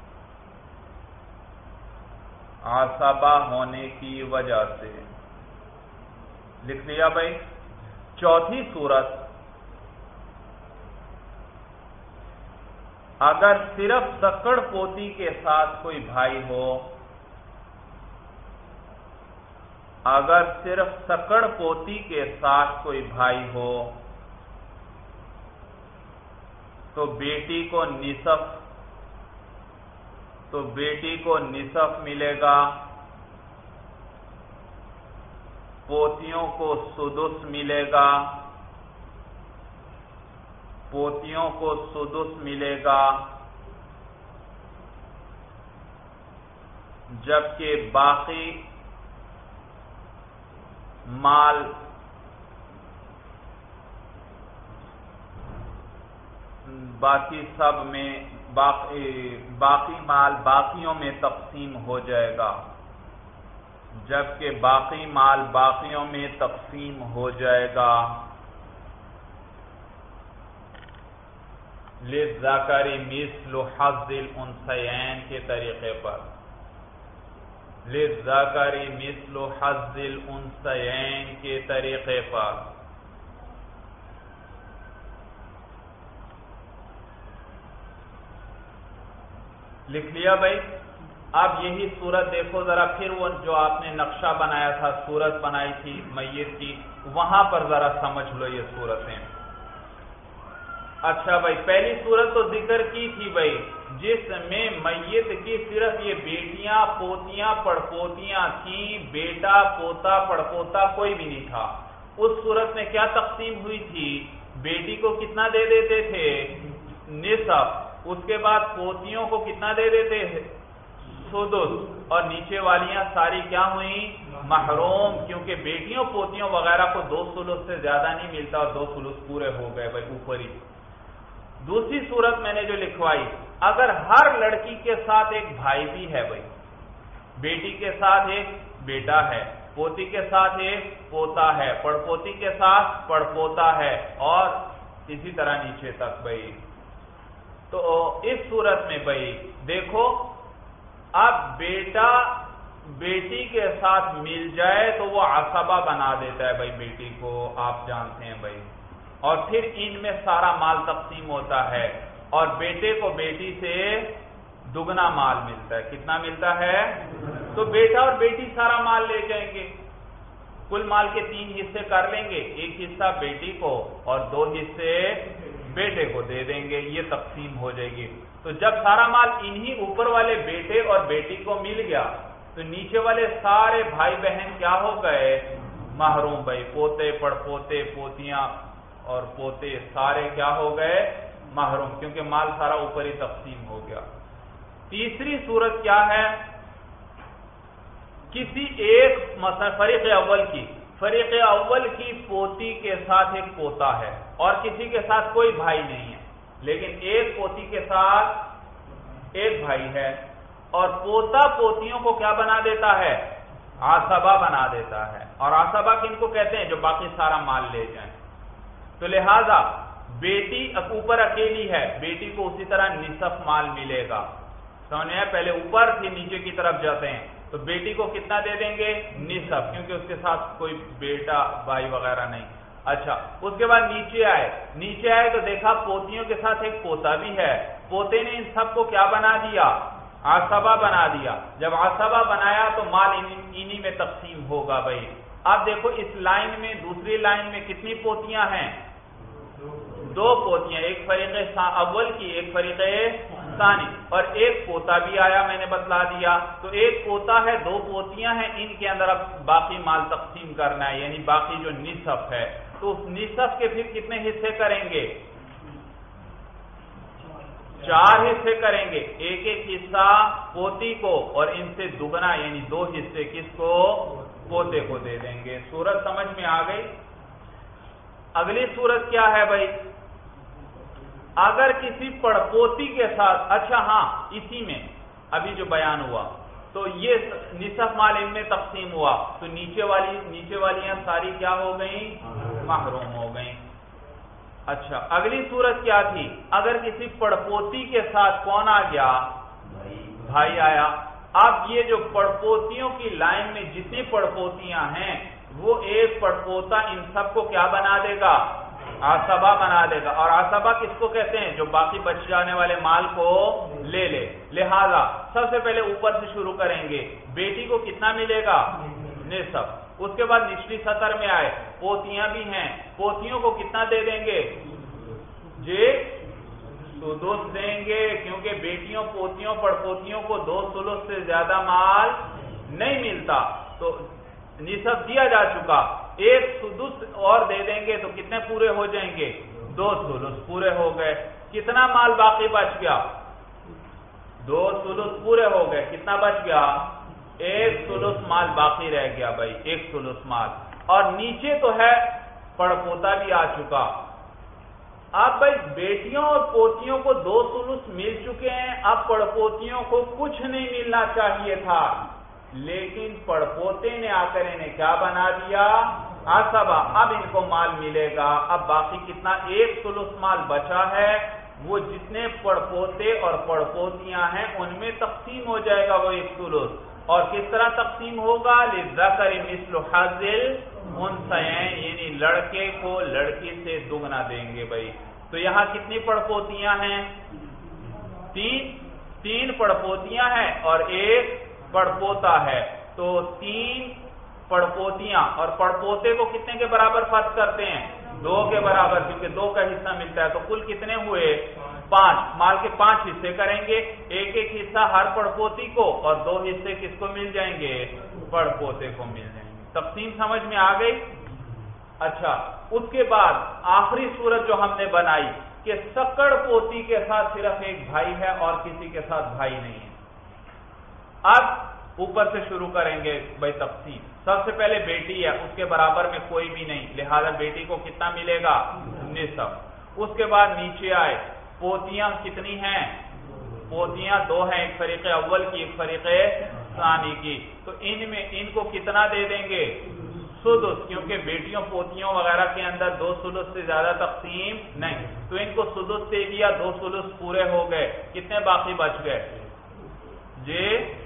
عصبہ ہونے کی وجہ سے لکھ لیا بھائی. چوتھی صورت، اگر صرف سکڑ پوتی کے ساتھ کوئی بھائی ہو اگر صرف سکڑ پوتی کے ساتھ کوئی بھائی ہو تو بیٹی کو نصف تو بیٹی کو نصف ملے گا پوتیوں کو سدس ملے گا پوتیوں کو سدس ملے گا جبکہ باقی مال باقی سب میں باقی باقی مال باقیوں میں تقسیم ہو جائے گا جبکہ باقی مال باقیوں میں تقسیم ہو جائے گا. للذکر مثل حظ الانثیین کے طریقے پر للذکر مثل حظ الانثیین کے طریقے پر لکھ لیا بھائی. اب یہی صورت دیکھو ذرا پھر وہ جو آپ نے نقشہ بنایا تھا صورت بنائی تھی میت کی وہاں پر ذرا سمجھ لو یہ صورتیں. اچھا بھائی پہلی صورت تو ذکر کی تھی بھائی جس میں میت کی صرف یہ بیٹیاں پوتیاں پڑپوتیاں تھیں بیٹا پوتا پڑپوتا کوئی بھی نہیں تھا. اس صورت میں کیا تقسیم ہوئی تھی بیٹی کو کتنا دے دیتے تھے نصف اس کے بعد پوتیوں کو کتنا دے دیتے سدس اور نیچے والیاں ساری کیا ہوئیں محروم کیونکہ بیٹیوں پوتیوں وغیرہ کو دو ثلث سے زیادہ نہیں ملتا اور دو ثلث پورے ہو گئے بھائی اوپر ہی. دوسری صورت میں نے جو لکھوائی اگر ہر لڑکی کے ساتھ ایک بھائی بھی ہے بھائی بیٹی کے ساتھ ایک بیٹا ہے پوتی کے ساتھ ایک پوتا ہے پڑپوتی کے ساتھ پڑپوتا ہے اور اسی طرح نیچے تک بھائی. تو اس صورت میں بھائی دیکھو اب بیٹا بیٹی کے ساتھ مل جائے تو وہ عصبہ بنا دیتا ہے بھائی بیٹی کو آپ جانتے ہیں بھائی اور پھر ان میں سارا مال تقسیم ہوتا ہے اور بیٹے کو بیٹی سے دگنا مال ملتا ہے. کتنا ملتا ہے تو بیٹا اور بیٹی سارا مال لے جائیں گے کل مال کے تین حصے کر لیں گے ایک حصہ بیٹی کو اور دو حصے بیٹے کو دے دیں گے یہ تقسیم ہو جائے گی. تو جب سارا مال انہی اوپر والے بیٹے اور بیٹی کو مل گیا تو نیچے والے سارے بھائی بہن کیا ہو گئے محروم بھائی پوتے پڑپوتے پوتیاں اور پوتے سارے کیا ہو گئے محروم کیونکہ مال سارا اوپر ہی تقسیم ہو گیا. تیسری صورت کیا ہے کسی ایک مثلا فریق اول کی فریق اول کی پوتی کے ساتھ ایک پوتا ہے اور کسی کے ساتھ کوئی بھائی نہیں ہے لیکن ایک پوتی کے ساتھ ایک بھائی ہے اور پوتا پوتیوں کو کیا بنا دیتا ہے عصبہ بنا دیتا ہے اور عصبہ کن کو کہتے ہیں جو باقی سارا مال لے جائیں. تو لہذا بیٹی اوپر اکیلی ہے، بیٹی کو اسی طرح نصف مال ملے گا. سمجھ میں پہلے اوپر پھر نیچے کی طرف جاتے ہیں. تو بیٹی کو کتنا دے دیں گے؟ نصف، کیونکہ اس کے ساتھ کوئی بیٹا بھائی وغیرہ نہیں. اچھا اس کے بعد نیچے آئے نیچے آئے تو دیکھا پوتیوں کے ساتھ ایک پوتا بھی ہے. پوتے نے ان سب کو کیا بنا دیا؟ عصبہ بنا دیا. جب عصبہ بنایا تو مال انہی میں تقسیم ہوگا. بھائی اب دیکھو اس لائن میں، دوسری لائن میں کتنی پوتیاں ہیں؟ دو پوتیاں، ایک فریق اول کی ایک فریق ثانی، اور ایک پوتا بھی آیا میں نے بتلا دیا. تو ایک پوتا ہے، دو پوتیاں ہیں، ان کے اندر اب باقی مال تقسیم کرنا ہے، یعنی باقی جو نصف ہے. تو اس نصف کے پھر کتنے حصے کریں گے؟ چار حصے کریں گے. ایک ایک حصہ پوتی کو اور ان سے دگنا یعنی دو حصے کس کو؟ پوتے کو دے دیں گے. صورت سمجھ میں آ گئی؟ اگلی صورت کیا ہے بھائی؟ اگر کسی پڑپوتی کے ساتھ، اچھا ہاں اسی میں ابھی جو بیان ہوا تو یہ نصف مال ان میں تقسیم ہوا تو نیچے والی نیچے والیاں ساری کیا ہو گئیں؟ محروم ہو گئیں. اچھا اگلی صورت کیا تھی؟ اگر کسی پڑپوتی کے ساتھ کون آ گیا؟ بھائی آیا. اب یہ جو پڑپوتیوں کی لائن میں جتنی پڑپوتیاں ہیں وہ ایک پڑپوتا ان سب کو کیا بنا دے گا؟ عصبہ بنا دے گا. اور عصبہ کس کو کہتے ہیں؟ جو باقی بچ جانے والے مال کو لے لے. لہذا سب سے پہلے اوپر سے شروع کریں گے. بیٹی کو کتنا ملے گا؟ نصف. اس کے بعد نچلی سطر میں آئے پوتیاں بھی ہیں، پوتیوں کو کتنا دے دیں گے؟ جی سدس دیں گے، کیونکہ بیٹیوں پوتیوں پڑپوتیوں کو دو سلس سے زیادہ مال نہیں ملتا. تو نصف دیا جا چکا، ایک سدس اور دے دیں گے تو کتنے پورے ہو جائیں گے؟ دو سلس پورے ہو گئے. کتنا مال باقی بچ گیا؟ دو سلس پورے ہو گئے. کتنا بچ گیا؟ ایک سلس مال باقی رہ گیا. بھائی ایک سلس مال. اور نیچے تو ہے پڑپوتا بھی آ چکا. اب بھائی بیٹیوں اور پوتیوں کو دو سلس مل چکے ہیں. اب پڑپوتیوں کو کچھ نہیں ملنا چاہیے تھا، لیکن پڑپوتے نے آ کر انہیں کیا بنا دیا؟ عصبہ. اب ان کو مال ملے گا. اب باقی کتنا؟ ایک سلس مال بچا ہے، وہ جتنے پڑپوتے اور پڑپوتیاں ہیں ان میں تقسیم ہو جائے گا وہ ایک سلس. اور کس طرح تقسیم ہوگا؟ للذکر مثل حظ الانثیین، یعنی لڑکے کو لڑکی سے دگنا دیں گے. بھائی تو یہاں کتنی پڑپوتیاں ہیں؟ تین تین پڑپوتیاں ہیں اور ایک پڑپوتا ہے. تو تین پڑپوتیاں اور پڑپوتے کو کتنے کے برابر فرض کرتے ہیں؟ دو کے برابر، کیونکہ دو کا حصہ ملتا ہے. تو کل کتنے ہوئے؟ پانچ. مال کے پانچ حصے کریں گے، ایک ایک حصہ ہر پڑپوتی کو اور دو حصے کس کو مل جائیں گے؟ پڑپوتے کو مل جائیں گے. تقسیم سمجھ میں آ گئی؟ اچھا اس کے بعد آخری صورت جو ہم نے بنائی کہ سکڑ پوتی کے ساتھ صرف ایک بھائی ہے اور کسی کے ساتھ بھائی نہیں ہے. اب اوپر سے شروع کریں گے بھائی تقسیم. سب سے پہلے بیٹی ہے، اس کے برابر میں کوئی بھی نہیں، لہذا بیٹی کو کتنا ملے گا؟ نصف. اس کے بعد نیچے آئے پوتیاں کتنی ہیں؟ پوتیاں دو ہیں، ایک فریق اول کی ایک فریق ثانی کی. تو ان میں ان کو کتنا دے دیں گے؟ سدس، کیونکہ بیٹیوں پوتیوں وغیرہ کے اندر دو سدس سے زیادہ تقسیم نہیں. تو ان کو سدس دے دیا، دو سدس پورے ہو گئے. کتنے باقی بچ گئے؟ جی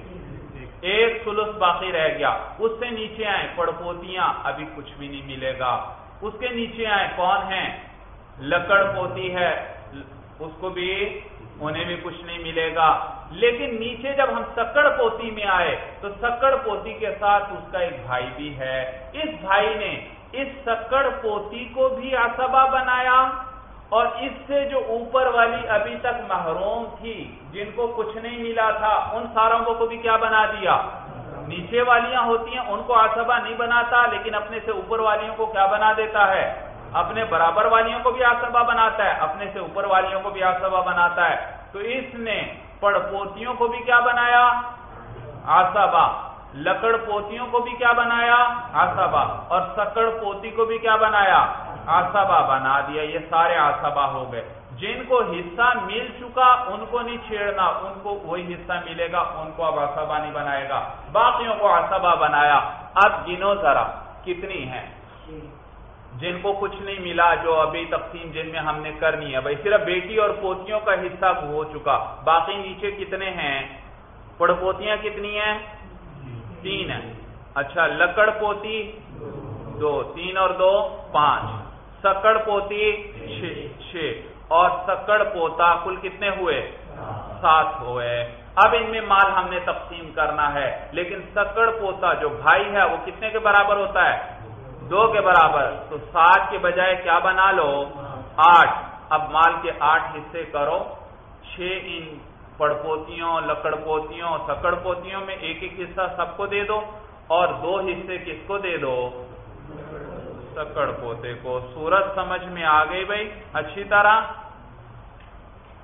ایک سلس باقی رہ گیا. اس سے نیچے آئے پڑپوتیاں، ابھی کچھ بھی نہیں ملے گا. اس کے نیچے آئے کون ہیں؟ لکڑ پوتی ہے، اس کو بھی انہیں بھی کچھ نہیں ملے گا. لیکن نیچے جب ہم سکڑ پوتی میں آئے تو سکڑ پوتی کے ساتھ اس کا ایک بھائی بھی ہے. اس بھائی نے اس سکڑ پوتی کو بھی عصبہ بنایا اور اس سے جو اوپر والی ابھی تک محروم تھی جن کو کچھ نہیں ملا تھا ان ساروں کو بھی کیا بنا دیا؟ نیچے والیاں ہوتی ہیں ان کو عصبہ نہیں بناتا، لیکن اپنے سے اوپر والیوں کو کیا بنا دیتا ہے؟ اپنے برابر والیوں کو بھی عصبہ بناتا ہے، اپنے سے اوپر والیوں کو بھی عصبہ بناتا ہے. تو اس نے پڑپوتیوں کو بھی کیا بنایا؟ عصبہ. لکڑ پوتیوں کو بھی کیا بنایا؟ عصبہ. اور سکڑ پوتی کو بھی کیا بنایا؟ عصبہ بنا دیا. یہ سارے عصبہ ہو گئے. جن کو حصہ مل چکا ان کو نہیں چھیڑنا، ان کو وہی حصہ ملے گا، ان کو اب عصبہ نہیں بنائے گا. باقیوں کو عصبہ بنایا. اب گنو ذرا کتنی ہیں؟ جن کو کچھ نہیں ملا، جو ابھی تقسیم جن میں ہم نے کرنی ہے، بھائی صرف بیٹی اور پوتیوں کا حصہ ہو چکا، باقی نیچے کتنے ہیں؟ پڑپوتیاں کتنی ہیں؟ تین ہیں۔ اچھا، لکڑ پوتی دو، تین اور دو پانچ، سکڑ پوتی چھ اور سکڑ پوتا کل کتنے ہوئے؟ سات ہوئے۔ اب ان میں مال ہم نے تقسیم کرنا ہے، لیکن سکڑ پوتا جو بھائی ہے وہ کتنے کے برابر ہوتا ہے؟ دو کے برابر، تو سات کے بجائے کیا بنا لو؟ آٹھ۔ اب مال کے آٹھ حصے کرو، چھ ان پڑپوتیوں، لکڑ پوتیوں، سکڑ پوتیوں میں ایک ایک حصہ سب کو دے دو، اور دو حصے کس کو دے دو؟ سکڑ پوتے کو۔ صورت سمجھ میں آ گئی بھائی اچھی طرح؟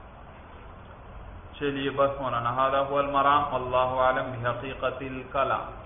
چلیے بس مولانا، ھذا ھو المرام، واللہ اعلم بحقیقت الکلام۔